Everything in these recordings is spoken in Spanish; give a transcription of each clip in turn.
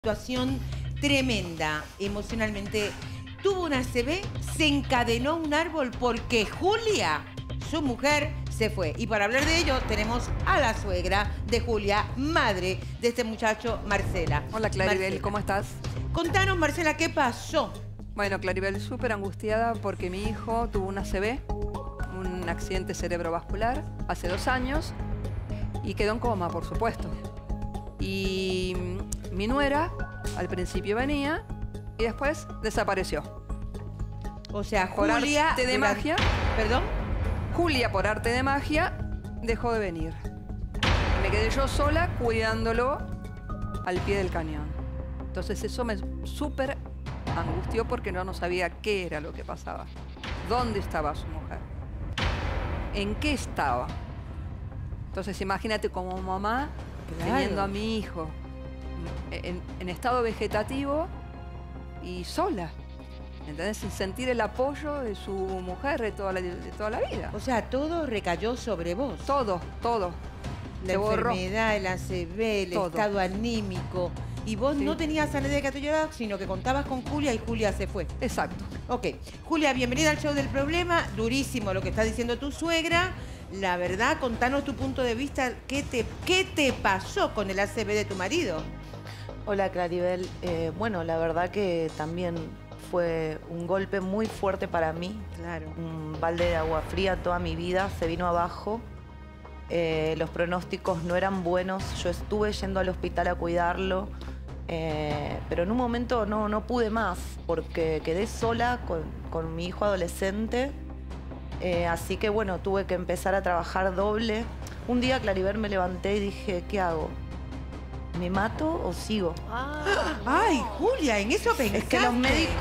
Situación tremenda emocionalmente. Tuvo una ACV, se encadenó a un árbol porque Julia, su mujer, se fue. Y para hablar de ello tenemos a la suegra de Julia, madre de este muchacho, Marcela. Hola Claribel, Marcela, ¿cómo estás? Contanos, Marcela, ¿qué pasó? Bueno, Claribel, súper angustiada porque mi hijo tuvo una ACV, un accidente cerebrovascular, hace 2 años y quedó en coma, por supuesto. Y mi nuera al principio venía y después desapareció. O sea, Por Julia... arte de magia. ¿Perdón? Julia, por arte de magia, dejó de venir. Y me quedé yo sola cuidándolo al pie del cañón. Entonces eso me súper angustió porque no sabía qué era lo que pasaba. ¿Dónde estaba su mujer? ¿En qué estaba? Entonces imagínate como mamá teniendo a mi hijo en estado vegetativo y sola. ¿Entendés? Sin sentir el apoyo de su mujer de toda la vida. O sea, todo recayó sobre vos. Todo. La enfermedad, el ACV, el estado anímico. Y vos no tenías a nadie que te ayudara, sino que contabas con Julia y Julia se fue. Exacto. Ok. Julia, bienvenida al show del problema. Durísimo lo que está diciendo tu suegra. La verdad, contanos tu punto de vista. ¿Qué te pasó con el ACV de tu marido? Hola Claribel. Bueno, la verdad que también fue un golpe muy fuerte para mí. Claro. Un balde de agua fría toda mi vida, se vino abajo. Los pronósticos no eran buenos. Yo estuve yendo al hospital a cuidarlo, pero en un momento no pude más porque quedé sola con mi hijo adolescente. Así que bueno, tuve que empezar a trabajar doble. Un día, Claribel, me levanté y dije, ¿qué hago? ¿Me mato o sigo? Ay, Julia, en eso pensaste. Es que los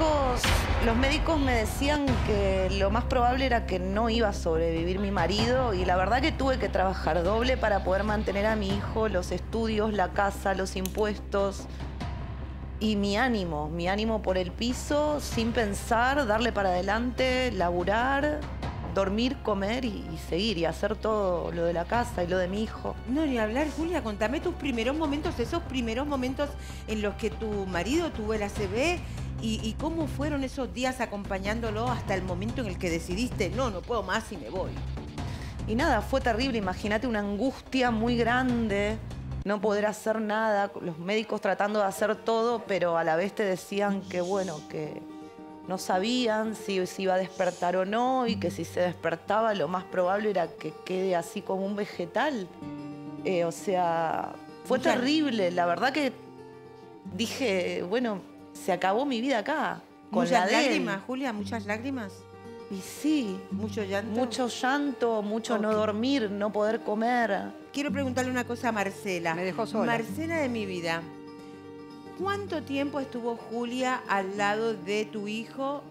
médicos me decían que lo más probable era que no iba a sobrevivir mi marido y la verdad que tuve que trabajar doble para poder mantener a mi hijo, los estudios, la casa, los impuestos y mi ánimo por el piso, sin pensar, darle para adelante, laburar, dormir, comer y seguir y hacer todo lo de la casa y lo de mi hijo. No, ni hablar, Julia, contame tus primeros momentos, esos primeros momentos en los que tu marido tuvo el ACV y cómo fueron esos días acompañándolo hasta el momento en el que decidiste, no puedo más y me voy. Y nada, fue terrible, imagínate una angustia muy grande, no poder hacer nada, los médicos tratando de hacer todo, pero a la vez te decían que bueno, que no sabían si iba a despertar o no y que si se despertaba lo más probable era que quede así como un vegetal. O sea, fue terrible. La verdad que dije, bueno, se acabó mi vida acá. Muchas lágrimas, Julia, muchas lágrimas. Y sí. ¿Mucho llanto? Mucho llanto, mucho no dormir, no poder comer. Quiero preguntarle una cosa a Marcela. Me dejó sola. Marcela de mi vida. ¿Cuánto tiempo estuvo Julia al lado de tu hijo?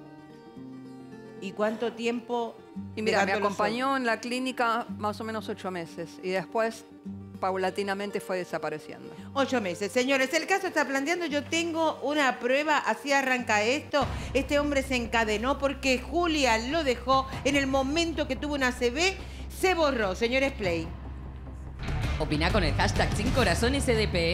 ¿Y cuánto tiempo? Y mira, me acompañó en la clínica más o menos 8 meses. Y después, paulatinamente, fue desapareciendo. 8 meses. Señores, el caso está planteando. Yo tengo una prueba. Así arranca esto. Este hombre se encadenó porque Julia lo dejó en el momento que tuvo una ACV. Se borró. Señores, play. Opina con el hashtag Sin Corazón SDP.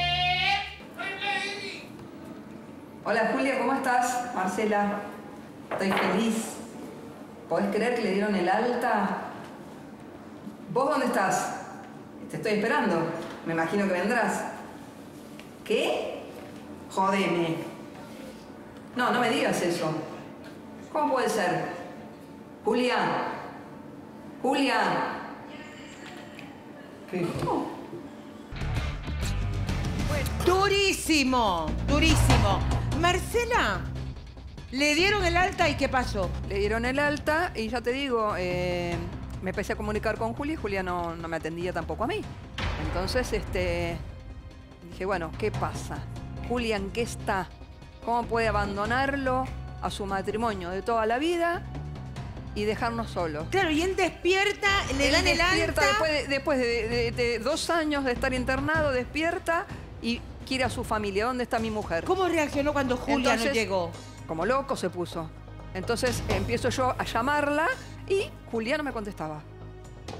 Hola Julia, ¿cómo estás? Marcela, estoy feliz. ¿Podés creer que le dieron el alta? ¿Vos dónde estás? Te estoy esperando. Me imagino que vendrás. ¿Qué? Jodeme. No me digas eso. ¿Cómo puede ser? Julia. Julia. ¿Qué? Durísimo, durísimo. Marcela, le dieron el alta y ¿qué pasó? Le dieron el alta y ya te digo, me empecé a comunicar con Julia y Julia no me atendía tampoco a mí. Entonces, dije, bueno, ¿qué pasa? Julia, ¿en qué está? ¿Cómo puede abandonarlo a su matrimonio de toda la vida y dejarnos solos? Claro, y él despierta, le dan el alta. Después de 2 años de estar internado, despierta y quiere a su familia. ¿Dónde está mi mujer? ¿Cómo reaccionó cuando Julia no llegó? Como loco se puso. Entonces empiezo yo a llamarla y Julia no me contestaba.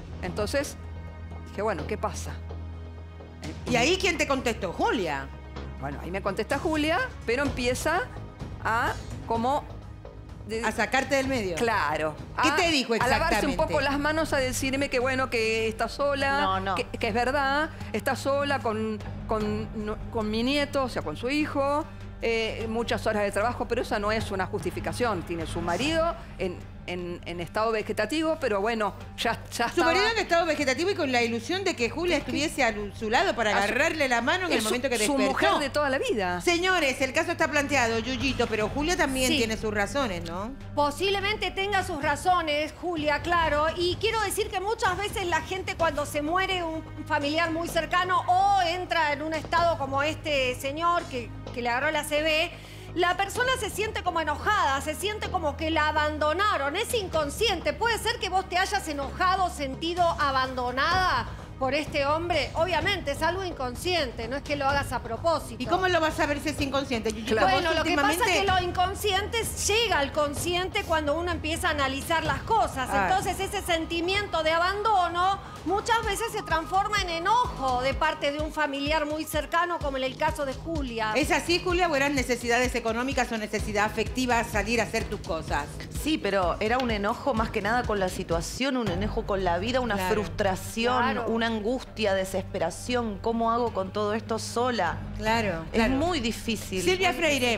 Entonces dije, bueno, ¿qué pasa? ¿Y ahí quién te contestó? Julia. Bueno, ahí me contesta Julia, pero empieza a como... A sacarte del medio. Claro. ¿Qué te dijo A lavarse un exactamente? poco las manos, a decirme que bueno, que está sola, No. que es verdad, está sola con mi nieto, o sea, con su hijo, muchas horas de trabajo, pero esa no es una justificación. Tiene su marido en estado vegetativo, pero bueno, ya Su estaba... marido en estado vegetativo y con la ilusión de que Julia estuviese a su lado para agarrarle la mano en el Es momento que su despertó. mujer de toda la vida. Señores, el caso está planteado, Yuyito, pero Julia también Sí. tiene sus razones, ¿no? Posiblemente tenga sus razones, Julia, claro. Y quiero decir que muchas veces la gente cuando se muere un familiar muy cercano o entra en un estado como este señor que le agarró la ACV, la persona se siente como enojada, se siente como que la abandonaron. Es inconsciente. Puede ser que vos te hayas enojado, sentido abandonada por este hombre. Obviamente es algo inconsciente, no es que lo hagas a propósito. ¿Y cómo lo vas a ver si es inconsciente, Yuyito? Claro. Bueno, Vos lo que pasa es últimamente- que lo inconsciente llega al consciente cuando uno empieza a analizar las cosas. Ah. Entonces ese sentimiento de abandono muchas veces se transforma en enojo de parte de un familiar muy cercano, como en el caso de Julia. ¿Es así, Julia, o eran necesidades económicas o necesidad afectiva salir a hacer tus cosas? Sí, pero era un enojo más que nada con la situación, un enojo con la vida, una Claro. frustración, Claro. una angustia, desesperación. ¿Cómo hago con todo esto sola? Claro, Es muy difícil. Silvia Freire.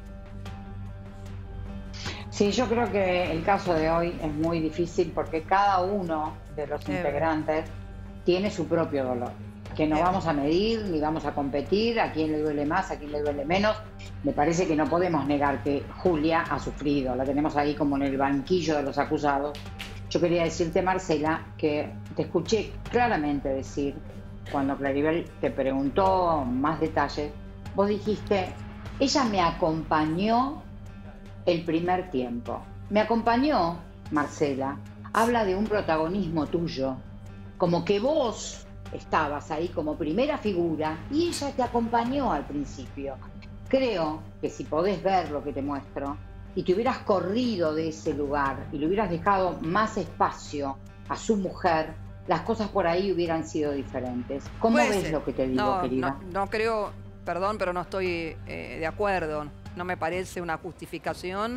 Sí, yo creo que el caso de hoy es muy difícil porque cada uno de los integrantes tiene su propio dolor, que no vamos a medir ni vamos a competir a quién le duele más, a quién le duele menos. Me parece que no podemos negar que Julia ha sufrido, la tenemos ahí como en el banquillo de los acusados. Yo quería decirte, Marcela, que te escuché claramente decir, cuando Claribel te preguntó más detalles, vos dijiste, ella me acompañó el primer tiempo. Me acompañó, Marcela, habla de un protagonismo tuyo, como que vos estabas ahí como primera figura y ella te acompañó al principio. Creo que si podés ver lo que te muestro y te hubieras corrido de ese lugar y le hubieras dejado más espacio a su mujer, las cosas por ahí hubieran sido diferentes. ¿Cómo Puede ves ser. lo que te digo, querida? No creo, perdón, pero no estoy de acuerdo. No me parece una justificación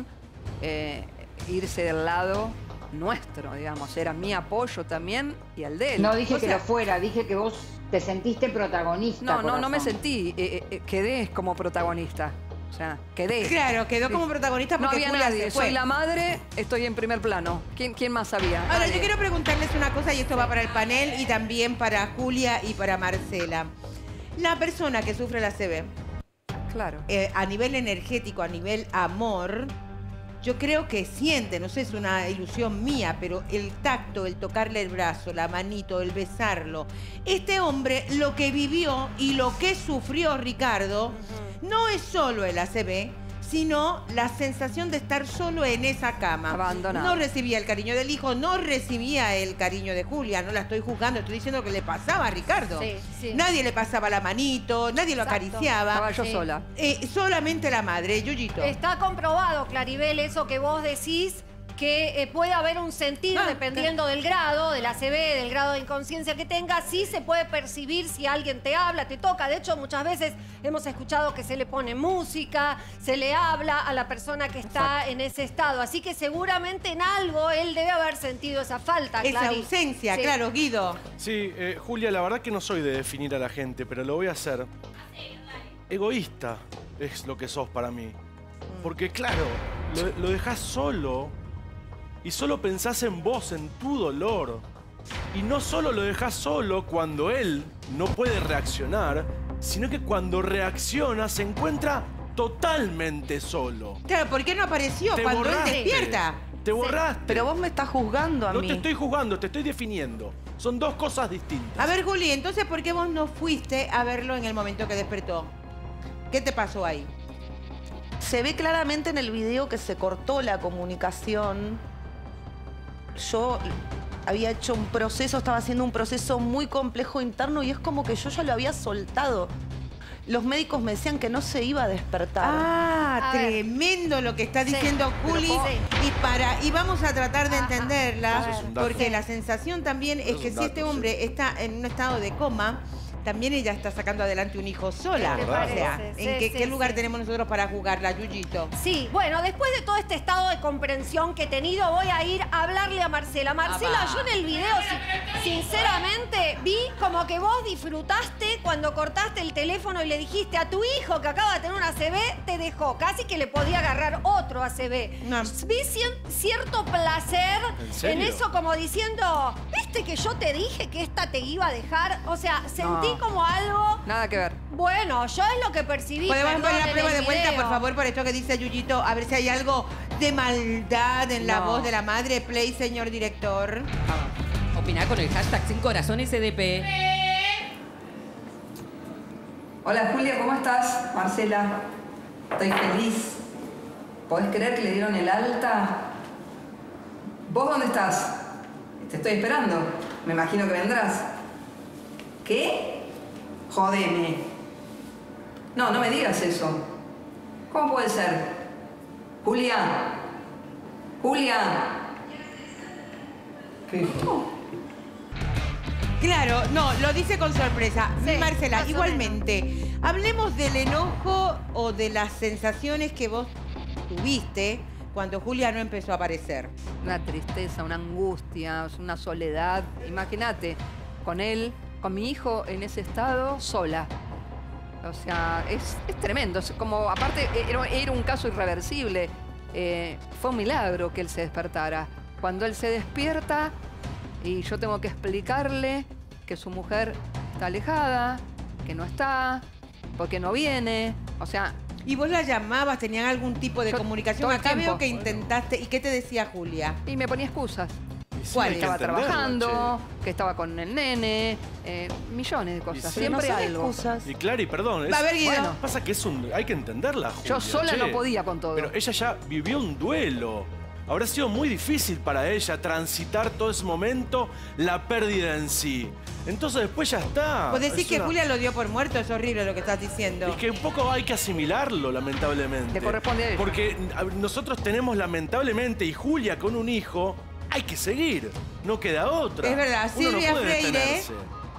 irse del lado nuestro, digamos. Era mi apoyo también y el de él. No dije O que sea, lo fuera, dije que vos te sentiste protagonista. No me corazón. sentí. Quedé como protagonista. O sea, quedé. Claro, quedó como protagonista No porque había Julia nadie. se fue. Soy la madre, estoy en primer plano. ¿Quién más sabía? Ahora, Nadie. yo quiero preguntarles una cosa, y esto va para el panel y también para Julia y para Marcela. La persona que sufre la ACV, Claro. a nivel energético, a nivel amor, yo creo que siente, no sé, es una ilusión mía, pero el tacto, el tocarle el brazo, la manito, el besarlo. Este hombre, lo que vivió y lo que sufrió Ricardo, no es solo el ACV, sino la sensación de estar solo en esa cama. Abandonado. No recibía el cariño del hijo, no recibía el cariño de Julia, no la estoy juzgando, estoy diciendo que le pasaba a Ricardo. Sí, sí. Nadie le pasaba la manito, nadie lo Exacto. acariciaba. Estaba yo Sí. sola. Solamente la madre, Yuyito. Está comprobado, Claribel, eso que vos decís, que puede haber un sentir, dependiendo del grado, del ACV, del grado de inconsciencia que tengas, sí se puede percibir si alguien te habla, te toca. De hecho, muchas veces hemos escuchado que se le pone música, se le habla a la persona que está en ese estado. Así que seguramente en algo él debe haber sentido esa falta, Esa Clary. ausencia, Sí. claro, Guido. Sí, Julia, la verdad que no soy de definir a la gente, pero lo voy a hacer. Egoísta es lo que sos para mí. Porque claro, lo dejás solo y solo pensás en vos, en tu dolor. Y no solo lo dejás solo cuando él no puede reaccionar, sino que cuando reacciona se encuentra totalmente solo. Claro, ¿por qué no apareció Te cuando borraste. él despierta? Te borraste. Pero vos me estás juzgando a No mí. te estoy jugando, te estoy definiendo. Son dos cosas distintas. A ver, Juli, entonces, ¿por qué vos no fuiste a verlo en el momento que despertó? ¿Qué te pasó ahí? Se ve claramente en el video que se cortó la comunicación. Yo había hecho un proceso, estaba haciendo un proceso muy complejo interno y es como que yo ya lo había soltado. Los médicos me decían que no se iba a despertar. Ah, A ver. tremendo lo que está Sí, diciendo Juli. pero Y vamos a tratar de Ajá. entenderla, Eso es un dato. porque la sensación también es Eso es que un si este dato, hombre sí. está en un estado de coma, también ella está sacando adelante un hijo sola. ¿Te O sea, parece? ¿en Sí, qué sí, lugar sí. tenemos nosotros para juzgarla, Yuyito? Sí, bueno, después de todo este estado de comprensión que he tenido, voy a ir a hablarle a Marcela. Marcela, Apa. yo en el video, sinceramente, vi como que vos disfrutaste cuando cortaste el teléfono y le dijiste a tu hijo que acaba de tener un ACV, te dejó. Casi que le podía agarrar otro ACV. No. Vi cierto placer ¿En serio? eso, como diciendo, ¿viste que yo te dije que esta te iba a dejar? O sea, sentí No. como algo... Nada que ver. Bueno, yo es lo que percibí. ¿Podemos perdón, poner la en prueba el de vuelta, video. por favor, por esto que dice Yuyito? A ver si hay algo de maldad en la No. voz de la madre. Play, señor director. Opina con el hashtag Sin Corazón SDP. Hola Julia, ¿cómo estás? Marcela, estoy feliz. ¿Podés creer que le dieron el alta? ¿Vos dónde estás? Te estoy esperando. Me imagino que vendrás. ¿Qué? Jodeme. No, no me digas eso. ¿Cómo puede ser? Julia. Julia. ¿Qué? Claro, no, lo dice con sorpresa. Sí, Marcela, más o igualmente, hablemos del enojo o de las sensaciones que vos tuviste cuando Julia no empezó a aparecer. Una tristeza, una angustia, una soledad. Imagínate, con él, con mi hijo en ese estado, sola. O sea, es tremendo. Es como, aparte, era un caso irreversible. Fue un milagro que él se despertara. Cuando él se despierta y yo tengo que explicarle que su mujer está alejada, que no está, porque no viene. O sea, ¿Y vos la llamabas? ¿Tenían algún tipo de Yo comunicación? todo el Acá veo tiempo. que intentaste. ¿Y qué te decía Julia? y me ponía excusas. Y sí, ¿Cuál? hay Que que estaba entenderlo, trabajando, que estaba con el nene, millones de cosas. sí. Pero no Siempre son algo. excusas. che. Y Clary, perdón. Va a ver, Guido. Bueno. Pasa que hay que entenderla, Julia. Yo sola che. no podía con todo. Pero ella ya vivió un duelo. Habrá sido muy difícil para ella transitar todo ese momento, la pérdida en sí. Entonces después ya está. Vos decís Es que una- Julia lo dio por muerto, es horrible lo que estás diciendo. Es que un poco hay que asimilarlo, lamentablemente. Le corresponde a ella. Porque nosotros tenemos, lamentablemente, y Julia con un hijo, hay que seguir. No queda otra. Es verdad. Uno Silvia no puede Freire. detenerse.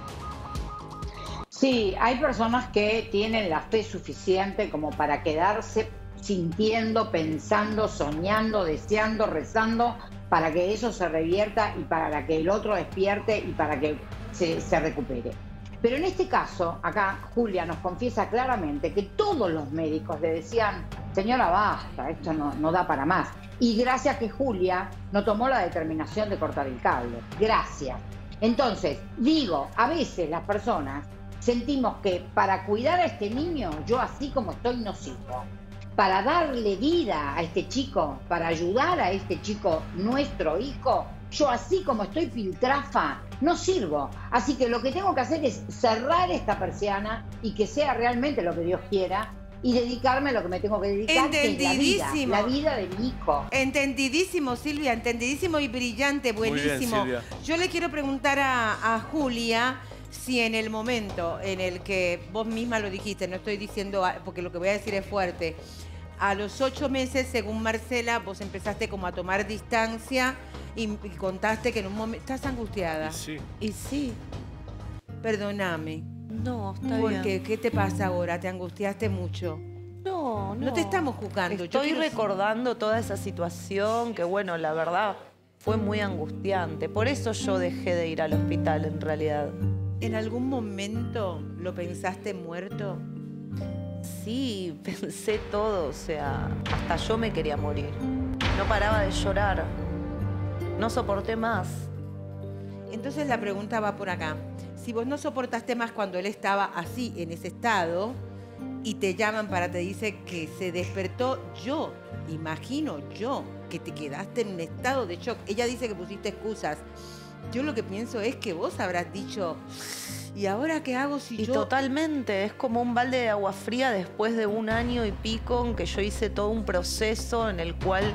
Sí, hay personas que tienen la fe suficiente como para quedarse sintiendo, pensando, soñando, deseando, rezando, para que eso se revierta y para que el otro despierte y para que se recupere. Pero en este caso, acá Julia nos confiesa claramente que todos los médicos le decían, señora, basta, esto no da para más. Y gracias que Julia no tomó la determinación de cortar el cable. Gracias. Entonces, digo, a veces las personas sentimos que para cuidar a este niño, yo así como estoy no sirvo. Para darle vida a este chico, para ayudar a este chico, nuestro hijo, yo así como estoy piltrafa, no sirvo. Así que lo que tengo que hacer es cerrar esta persiana y que sea realmente lo que Dios quiera y dedicarme a lo que me tengo que dedicar, que es Entendidísimo. la vida de mi hijo. Entendidísimo, Silvia, entendidísimo y brillante, Muy bien, buenísimo. Silvia. Yo le quiero preguntar a Julia si en el momento en el que vos misma lo dijiste, no estoy diciendo, porque lo que voy a decir es fuerte, a los 8 meses, según Marcela, vos empezaste como a tomar distancia y contaste que en un momento estás angustiada. Y sí. Y sí, perdóname. No, está ¿Por bien. qué? ¿Qué te pasa ahora? ¿Te angustiaste mucho? No, no. No te estamos juzgando. Yo Estoy quiero- recordando toda esa situación que, bueno, la verdad fue muy angustiante. Por eso yo dejé de ir al hospital, en realidad. ¿En algún momento lo pensaste muerto? Sí, pensé todo, o sea, hasta yo me quería morir. No paraba de llorar. No soporté más. Entonces la pregunta va por acá. Si vos no soportaste más cuando él estaba así, en ese estado, y te llaman para te dice que se despertó, yo, imagino yo, que te quedaste en un estado de shock. Ella dice que pusiste excusas. Yo lo que pienso es que vos habrás dicho, ¿y ahora qué hago si Y yo...? totalmente, es como un balde de agua fría después de 1 año y pico en que yo hice todo un proceso en el cual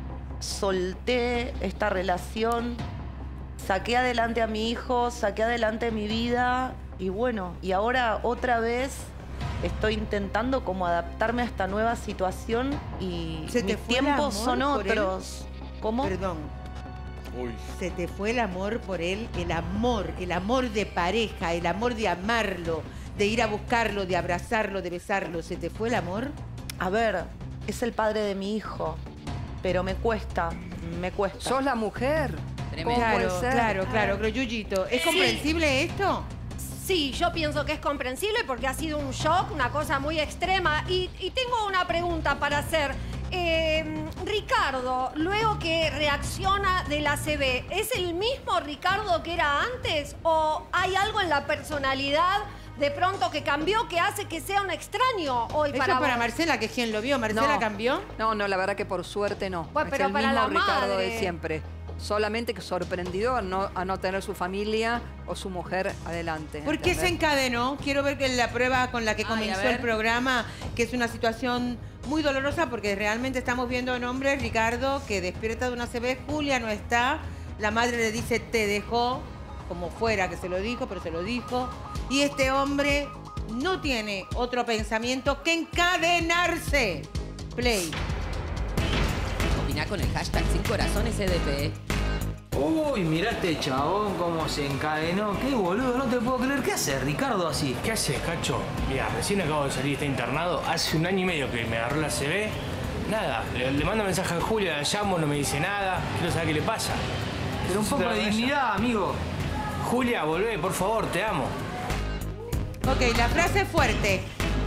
solté esta relación, saqué adelante a mi hijo, saqué adelante mi vida y bueno, y ahora otra vez estoy intentando como adaptarme a esta nueva situación y ¿Se te mis fue el tiempos amor son por él? otros. ¿Cómo? Perdón. Uy. Se te fue el amor por él, el amor de pareja, el amor de amarlo, de ir a buscarlo, de abrazarlo, de besarlo. ¿Se te fue el amor? A ver, es el padre de mi hijo, pero me cuesta. ¿Sos la mujer? Tremendo. ¿Cómo puede ser? Claro, pero Yuyito, ¿es comprensible esto? Sí, yo pienso que es comprensible porque ha sido un shock, una cosa muy extrema. Y tengo una pregunta para hacer. Ricardo, luego que reacciona del ACV, ¿es el mismo Ricardo que era antes? ¿O hay algo en la personalidad de pronto que cambió que hace que sea un extraño hoy Eso para es para vos? Marcela, que es quien lo vio. ¿Marcela No. cambió? No, la verdad que por suerte no. Bueno, Es pero el para mismo la Ricardo madre. de siempre. Solamente que sorprendido a no tener su familia o su mujer adelante. ¿Por qué se ¿entendés? encadenó? Quiero ver que la prueba con la que Ay, comenzó a ver. el programa, que es una situación muy dolorosa porque realmente estamos viendo a un hombre, Ricardo, que despierta de una ACV, Julia no está, la madre le dice te dejó, como fuera que se lo dijo, pero se lo dijo, y este hombre no tiene otro pensamiento que encadenarse. Play. Opina con el hashtag Sin Corazones EDP. Uy, mirá este chabón cómo se encadenó. Qué boludo, no te puedo creer. ¿Qué hace Ricardo así? ¿Qué haces, Cacho? Mira, recién acabo de salir, está internado. Hace 1 año y medio que me agarró la CB. Nada, le mando mensaje a Julia, la llamo, no me dice nada. Quiero saber qué le pasa. Pero un poco de dignidad, amigo. Julia, volvé, por favor, te amo. Ok, la frase es fuerte.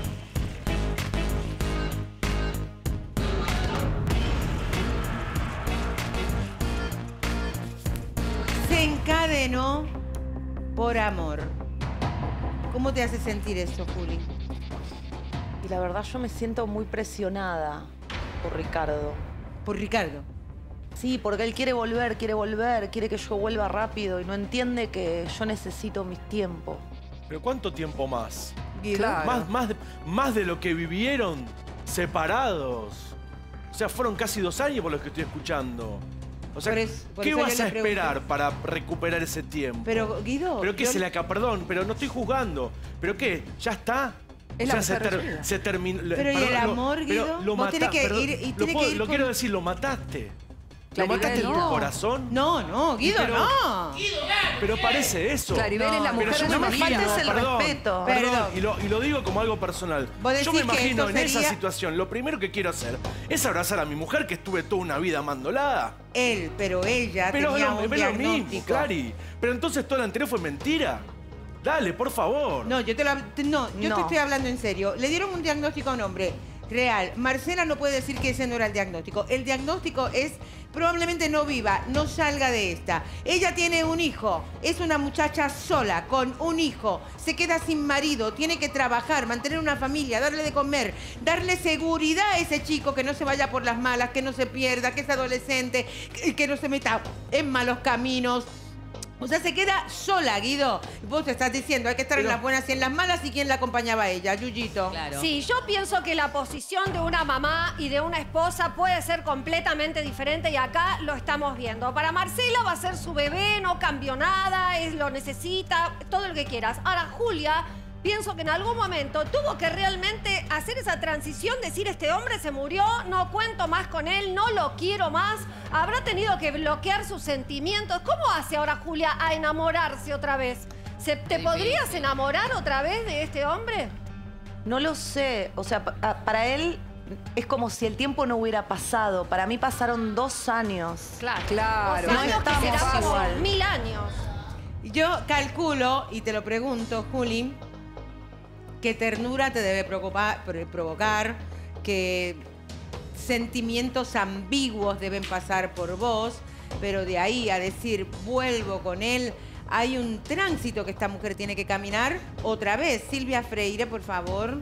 Se encadenó por amor. ¿Cómo te hace sentir eso, Juli? Y la verdad yo me siento muy presionada por Ricardo. Por Ricardo. Sí, porque él quiere volver, quiere que yo vuelva rápido y no entiende que yo necesito mis tiempos. ¿Pero cuánto tiempo más? Guido. Claro. Más de lo que vivieron separados. O sea, fueron casi 2 años por los que estoy escuchando. O sea, Por ¿qué eso yo vas le a pregunté. esperar para recuperar ese tiempo? Pero, Guido... ¿Pero qué yo- se le acá? Perdón, pero no estoy juzgando. ¿Pero qué? ¿Ya está? Es la mujer de su vida. se terminó. Pero ¿y el amor, Guido? Lo Vos tenés que perdón, ir- y tiene que ir lo con- quiero decir, lo mataste. ¿Lo Claribel, mataste en tu no. corazón? No, Guido, Pero- no. Pero parece eso. Claribel es la Pero mujer yo de me no me su vida. faltes imagino, el perdón, respeto. perdón, y lo digo como algo personal. Vos decís Yo me que imagino esto en esa sería- situación, lo primero que quiero hacer es abrazar a mi mujer que estuve toda una vida amándola. Él, pero ella Pero tenía es un lo mismo, diagnóstico. Clary. Pero entonces todo lo anterior fue mentira. Dale, por favor. No, yo te No. estoy hablando en serio. Le dieron un diagnóstico a un hombre real. Marcela no puede decir que ese no era el diagnóstico. El diagnóstico es probablemente no viva, no salga de esta. Ella tiene un hijo, es una muchacha sola, con un hijo, se queda sin marido, tiene que trabajar, mantener una familia, darle de comer, darle seguridad a ese chico, que no se vaya por las malas, que no se pierda, que es adolescente, que no se meta en malos caminos. O sea, se queda sola, Guido. Vos te estás diciendo, hay que estar en las buenas y en las malas, y quién la acompañaba a ella, Yuyito. Claro. Sí, yo pienso que la posición de una mamá y de una esposa puede ser completamente diferente y acá lo estamos viendo. Para Marcela va a ser su bebé, no cambió nada, lo necesita, todo lo que quieras. Ahora, Julia, pienso que en algún momento tuvo que realmente hacer esa transición, decir, este hombre se murió, no cuento más con él, no lo quiero más. Habrá tenido que bloquear sus sentimientos. ¿Cómo hace ahora Julia a enamorarse otra vez? ¿Te Difícil. podrías enamorar otra vez de este hombre? No lo sé, o sea, para él es como si el tiempo no hubiera pasado. Para mí pasaron 2 años. Claro. Claro. 2 No años que estamos serán como igual. 1000 años. Yo calculo, y te lo pregunto, Juli, qué ternura te debe provocar, qué sentimientos ambiguos deben pasar por vos, pero de ahí a decir, vuelvo con él, hay un tránsito que esta mujer tiene que caminar otra vez. Silvia Freire, por favor.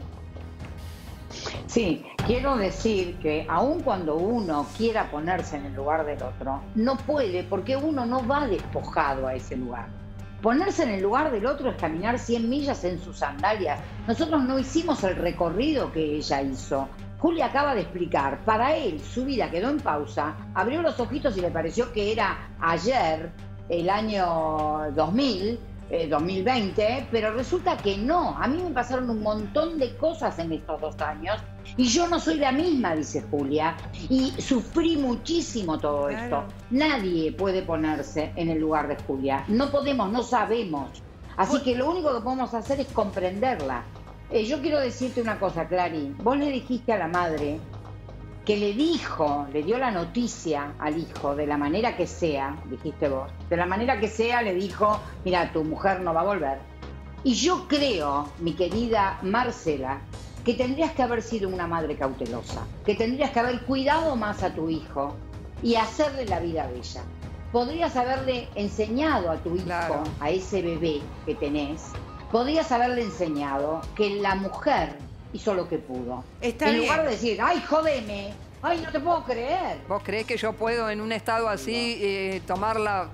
Sí, quiero decir que aun cuando uno quiera ponerse en el lugar del otro, no puede porque uno no va despojado a ese lugar. Ponerse en el lugar del otro es caminar 100 millas en sus sandalias. Nosotros no hicimos el recorrido que ella hizo. Julia acaba de explicar, para él su vida quedó en pausa, abrió los ojitos y le pareció que era ayer, el año 2000, 2020, pero resulta que no. A mí me pasaron un montón de cosas en estos 2 años y yo no soy la misma, dice Julia, y sufrí muchísimo todo esto. Nadie puede ponerse en el lugar de Julia. No podemos, no sabemos. Así que lo único que podemos hacer es comprenderla. Yo quiero decirte una cosa, Clary. Vos le dijiste a la madre que le dio la noticia al hijo de la manera que sea, dijiste vos, de la manera que sea le dijo, mira, tu mujer no va a volver. Y yo creo, mi querida Marcela, que tendrías que haber sido una madre cautelosa, que tendrías que haber cuidado más a tu hijo y hacerle la vida bella. Podrías haberle enseñado a tu hijo, a ese bebé que tenés, podrías haberle enseñado que la mujer hizo lo que pudo. En lugar de decir, ay, jodeme, ay, no te puedo creer. ¿Vos creés que yo puedo en un estado así tomarla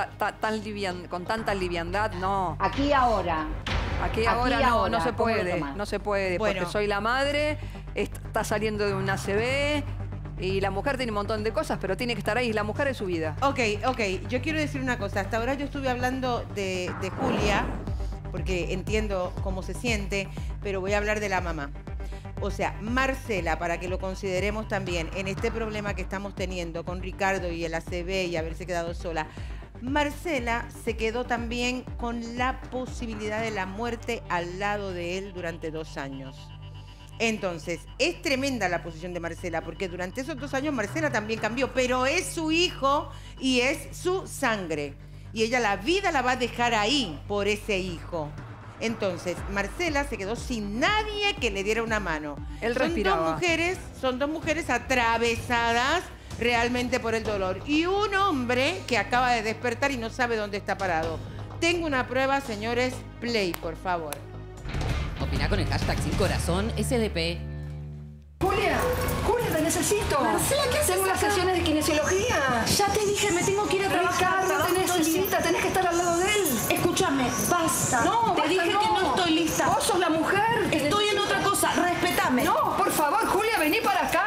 con tanta liviandad? No. Aquí ahora. Aquí ahora no se puede. No se puede, porque soy la madre, está saliendo de un ACV y la mujer tiene un montón de cosas, pero tiene que estar ahí. La mujer es su vida. Ok. Yo quiero decir una cosa. Hasta ahora yo estuve hablando de Julia, porque entiendo cómo se siente, pero voy a hablar de la mamá. O sea, Marcela, para que lo consideremos también en este problema que estamos teniendo con Ricardo y el ACV y haberse quedado sola, Marcela se quedó también con la posibilidad de la muerte al lado de él durante 2 años. Entonces, es tremenda la posición de Marcela, porque durante esos 2 años Marcela también cambió, pero es su hijo y es su sangre. Y ella la vida la va a dejar ahí por ese hijo. Entonces, Marcela se quedó sin nadie que le diera una mano. Él respiraba. Son dos mujeres atravesadas realmente por el dolor. Y un hombre que acaba de despertar y no sabe dónde está parado. Tengo una prueba, señores. Play, por favor. Opina con el hashtag Sin Corazón SDP. Julia, te necesito. Marcela, ¿qué haces Tengo unas acá? sesiones de kinesiología. Ya te dije, me tengo que ir a trabajar. Ricardo, te necesita, tenés que estar al lado de él. Escúchame, basta. No, te basta, dije que no estoy lista. Vos sos la mujer. Estoy en otra cosa, respetame. No, por favor, Julia, vení para acá.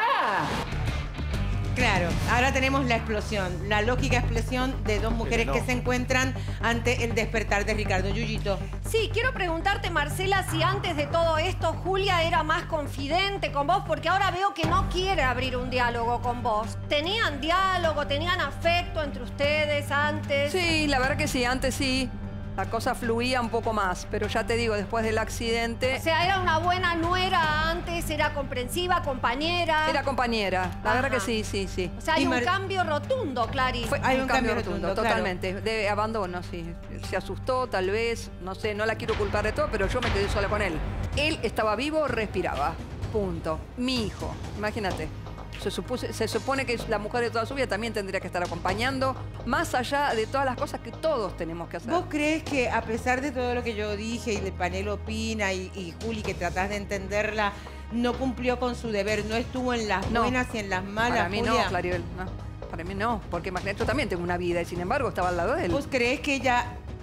Claro, ahora tenemos la explosión, la lógica explosión de 2 mujeres que se encuentran ante el despertar de Ricardo. Yuyito. Sí, quiero preguntarte, Marcela, si antes de todo esto Julia era más confidente con vos, porque ahora veo que no quiere abrir un diálogo con vos. ¿Tenían diálogo, tenían afecto entre ustedes antes? Sí, la verdad que sí, antes sí. La cosa fluía un poco más, pero ya te digo, después del accidente... O sea, era una buena nuera antes, era comprensiva, compañera. Era compañera, la verdad que sí. O sea, hay un cambio rotundo, Clary. Hay un cambio rotundo, totalmente. De abandono, sí. Se asustó, tal vez, no sé, no la quiero culpar de todo, pero yo me quedé sola con él. Él estaba vivo, respiraba. Punto. Mi hijo, imagínate. Se supone que la mujer de toda su vida también tendría que estar acompañando, más allá de todas las cosas que todos tenemos que hacer. ¿Vos crees que a pesar de todo lo que yo dije y el panel opina y Juli, que tratás de entenderla, no cumplió con su deber, no estuvo en las buenas y en las malas? Para mí Julia? no, Claribel, no. Para mí no, porque imagínate, yo también tengo una vida y sin embargo estaba al lado de él. ¿Vos creés que ella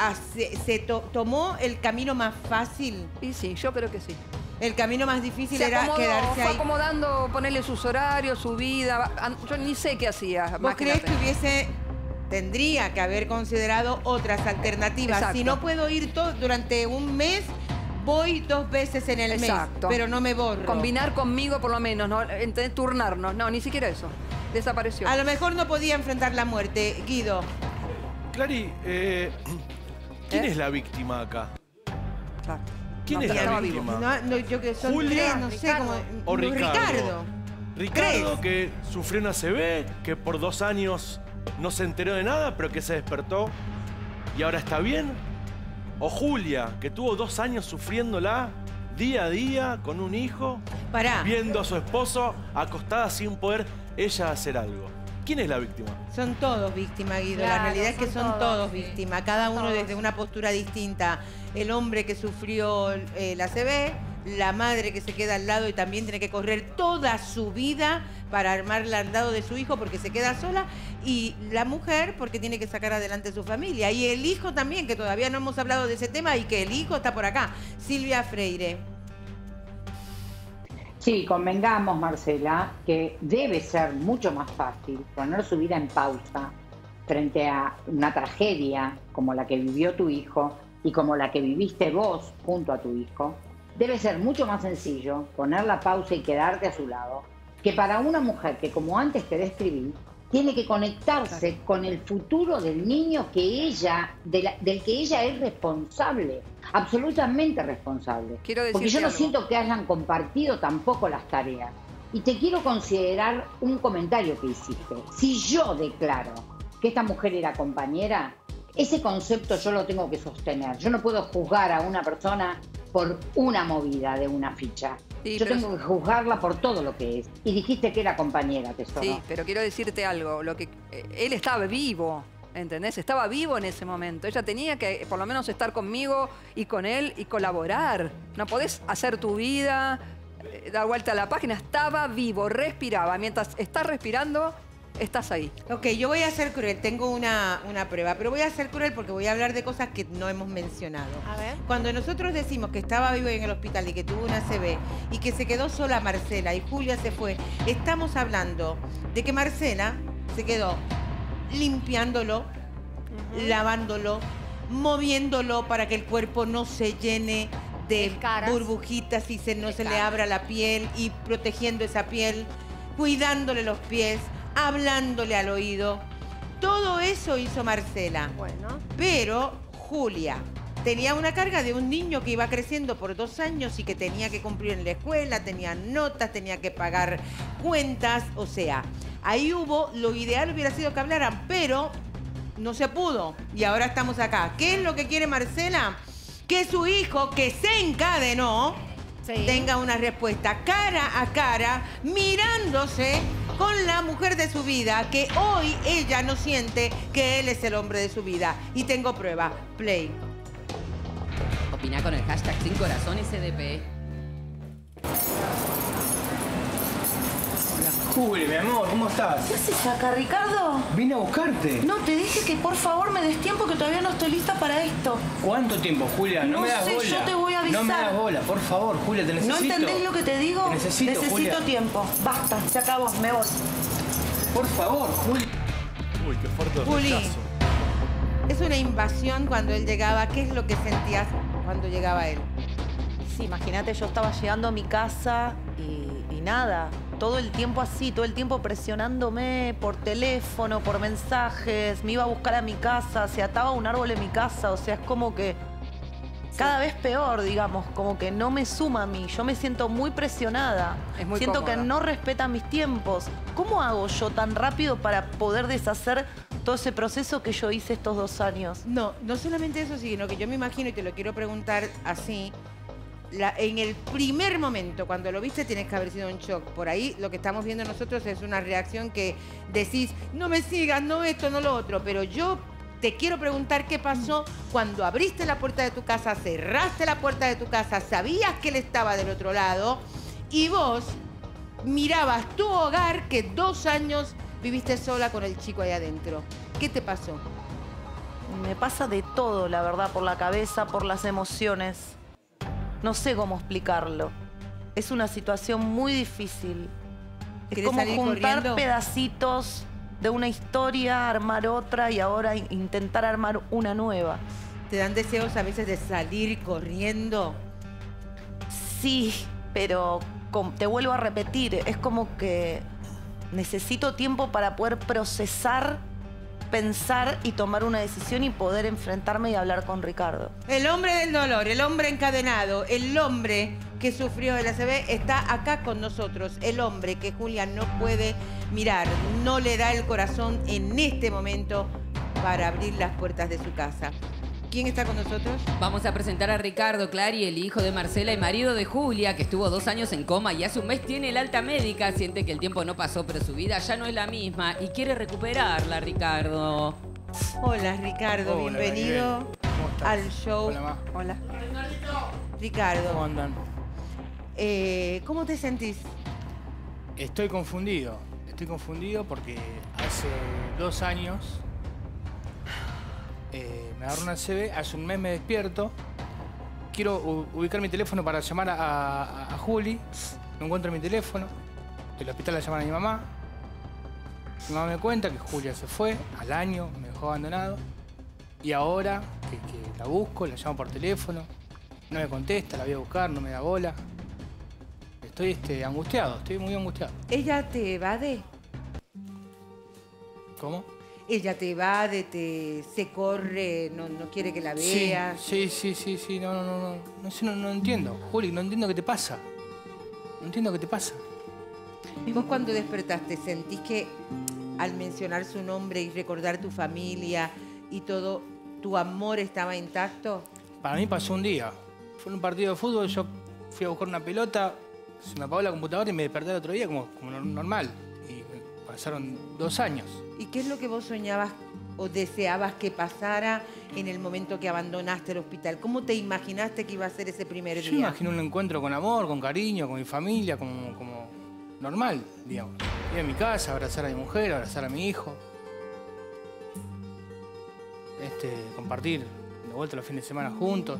tomó el camino más fácil? Y sí, yo creo que sí. El camino más difícil era quedarse ahí. Fue acomodando, ponerle sus horarios, su vida. Yo ni sé qué hacía. ¿Vos creés que tendría que haber considerado otras alternativas? Exacto. Si no puedo ir durante un mes, voy 2 veces en el mes, pero no me borro. Combinar conmigo por lo menos, ¿no? Turnarnos. No, ni siquiera eso. Desapareció. A lo mejor no podía enfrentar la muerte. Guido. Clary, ¿quién es la víctima acá? Exacto. ¿Quién es la víctima? Yo que son Julia, 3, no sé cómo. o Ricardo. Ricardo, 3. que sufrió una ACV, que por 2 años no se enteró de nada, pero que se despertó y ahora está bien. O Julia, que tuvo 2 años sufriéndola día a día con un hijo, viendo a su esposo acostada sin poder ella hacer algo. ¿Quién es la víctima? Son todos víctimas, Guido. Claro, la realidad es que son todos sí. víctimas, cada uno desde una postura distinta. El hombre que sufrió la ACV, la madre que se queda al lado y también tiene que correr toda su vida para armarla al lado de su hijo porque se queda sola, y la mujer porque tiene que sacar adelante su familia. Y el hijo también, que todavía no hemos hablado de ese tema y que el hijo está por acá. Silvia Freire. Sí, convengamos, Marcela, que debe ser mucho más fácil poner su vida en pausa frente a una tragedia como la que vivió tu hijo y como la que viviste vos junto a tu hijo, debe ser mucho más sencillo poner la pausa y quedarte a su lado que para una mujer que, como antes te describí, tiene que conectarse con el futuro del niño que ella, del que ella es responsable, absolutamente responsable. Porque yo no siento que hayan compartido tampoco las tareas. Y te quiero considerar un comentario que hiciste. Si yo declaro que esta mujer era compañera, ese concepto yo lo tengo que sostener. Yo no puedo juzgar a una persona por una movida de una ficha. Sí, yo tengo que juzgarla por todo lo que es. Y dijiste que era compañera, tesoro. Sí, pero quiero decirte algo. Él estaba vivo, ¿entendés? Estaba vivo en ese momento. Ella tenía que por lo menos estar conmigo y con él y colaborar. No podés hacer tu vida, dar vuelta a la página. Estaba vivo, respiraba. Mientras estás respirando, estás ahí. Ok, yo voy a ser cruel, tengo una prueba, pero voy a ser cruel porque voy a hablar de cosas que no hemos mencionado. A ver. Cuando nosotros decimos que estaba vivo en el hospital y que tuvo una ACV y que se quedó sola Marcela y Julia se fue, estamos hablando de que Marcela se quedó limpiándolo, lavándolo, moviéndolo para que el cuerpo no se llene de burbujitas y no se le abra la piel, y protegiendo esa piel, cuidándole los pies, hablándole al oído. Todo eso hizo Marcela. Bueno. Pero Julia tenía una carga de un niño que iba creciendo por 2 años y que tenía que cumplir en la escuela, tenía notas, tenía que pagar cuentas. O sea, ahí lo ideal hubiera sido que hablaran, pero no se pudo. Y ahora estamos acá. ¿Qué es lo que quiere Marcela? Que su hijo, que se encadenó, tenga una respuesta cara a cara, mirándose con la mujer de su vida, que hoy ella no siente que él es el hombre de su vida. Y tengo prueba. Play. Opina con el hashtag Sin Corazón SDP. Juli, mi amor, ¿cómo estás? ¿Qué haces acá, Ricardo? Vine a buscarte. No, te dije que por favor me des tiempo, que todavía no estoy lista para esto. ¿Cuánto tiempo, Julia? No me das bola. Yo te voy a avisar. No me das bola, por favor, Julia, te necesito. ¿No entendés lo que te digo? Te necesito, Julia. tiempo. Basta, se acabó, me voy. Por favor, Juli. Uy, qué fuerte Juli, rechazo. es una invasión cuando él llegaba. ¿Qué es lo que sentías cuando llegaba él? Sí, imagínate, yo estaba llegando a mi casa y nada, todo el tiempo así, todo el tiempo presionándome por teléfono, por mensajes, me iba a buscar a mi casa, se ataba un árbol en mi casa, o sea, es como que cada vez peor, digamos, como que no me suma a mí, yo me siento muy presionada, Es muy siento cómoda. que no respeta mis tiempos. ¿Cómo hago yo tan rápido para poder deshacer todo ese proceso que yo hice estos 2 años? No solamente eso, sino que yo me imagino, y te lo quiero preguntar así, en el primer momento, cuando lo viste, tienes que haber sido un shock. Por ahí lo que estamos viendo nosotros es una reacción que decís, no me sigas, no esto, no lo otro. Pero yo te quiero preguntar qué pasó cuando abriste la puerta de tu casa, cerraste la puerta de tu casa, sabías que él estaba del otro lado y vos mirabas tu hogar que 2 años viviste sola con el chico ahí adentro. ¿Qué te pasó? Me pasa de todo, la verdad, por la cabeza, por las emociones. No sé cómo explicarlo. Es una situación muy difícil. Es ¿Querés como salir juntar corriendo? pedacitos de una historia, armar otra y ahora intentar armar una nueva. ¿Te dan deseos a veces de salir corriendo? Sí, pero te vuelvo a repetir, es como que necesito tiempo para poder procesar, pensar y tomar una decisión y poder enfrentarme y hablar con Ricardo. El hombre del dolor, el hombre encadenado, el hombre que sufrió el ACV está acá con nosotros. El hombre que Julia no puede mirar, no le da el corazón en este momento para abrir las puertas de su casa. ¿Quién está con nosotros? Vamos a presentar a Ricardo Clary, el hijo de Marcela y marido de Julia, que estuvo 2 años en coma y hace un mes tiene el alta médica. Siente que el tiempo no pasó, pero su vida ya no es la misma y quiere recuperarla, Ricardo. Hola, Ricardo. Hola, bienvenido Daniel. ¿Cómo estás? al show. Hola, Ma. Hola. Ricardo, ¿Cómo andan? ¿cómo te sentís? Estoy confundido porque hace 2 años me agarró una CB, hace un mes me despierto, quiero ubicar mi teléfono para llamar a Juli, no encuentro mi teléfono, del hospital la llaman a mi mamá me cuenta que Julia se fue al año, me dejó abandonado, y ahora que la busco, la llamo por teléfono, no me contesta, la voy a buscar, no me da bola. Estoy angustiado, estoy muy angustiado. ¿Ella te evade? ¿Cómo? Ella te evade, se corre, no quiere que la veas. Sí, no entiendo. Juli, no entiendo qué te pasa. No entiendo qué te pasa. ¿Y vos cuando despertaste sentís que al mencionar su nombre y recordar tu familia y todo, tu amor estaba intacto? Para mí pasó un día. Fue en un partido de fútbol, yo fui a buscar una pelota, se me apagó la computadora y me desperté el otro día como normal. Y pasaron 2 años. ¿Y qué es lo que vos soñabas o deseabas que pasara en el momento que abandonaste el hospital? ¿Cómo te imaginaste que iba a ser ese primer día? Yo me imagino un encuentro con amor, con cariño, con mi familia, como normal, digamos. Ir a mi casa, abrazar a mi mujer, abrazar a mi hijo. Compartir de vuelta los fines de semana juntos.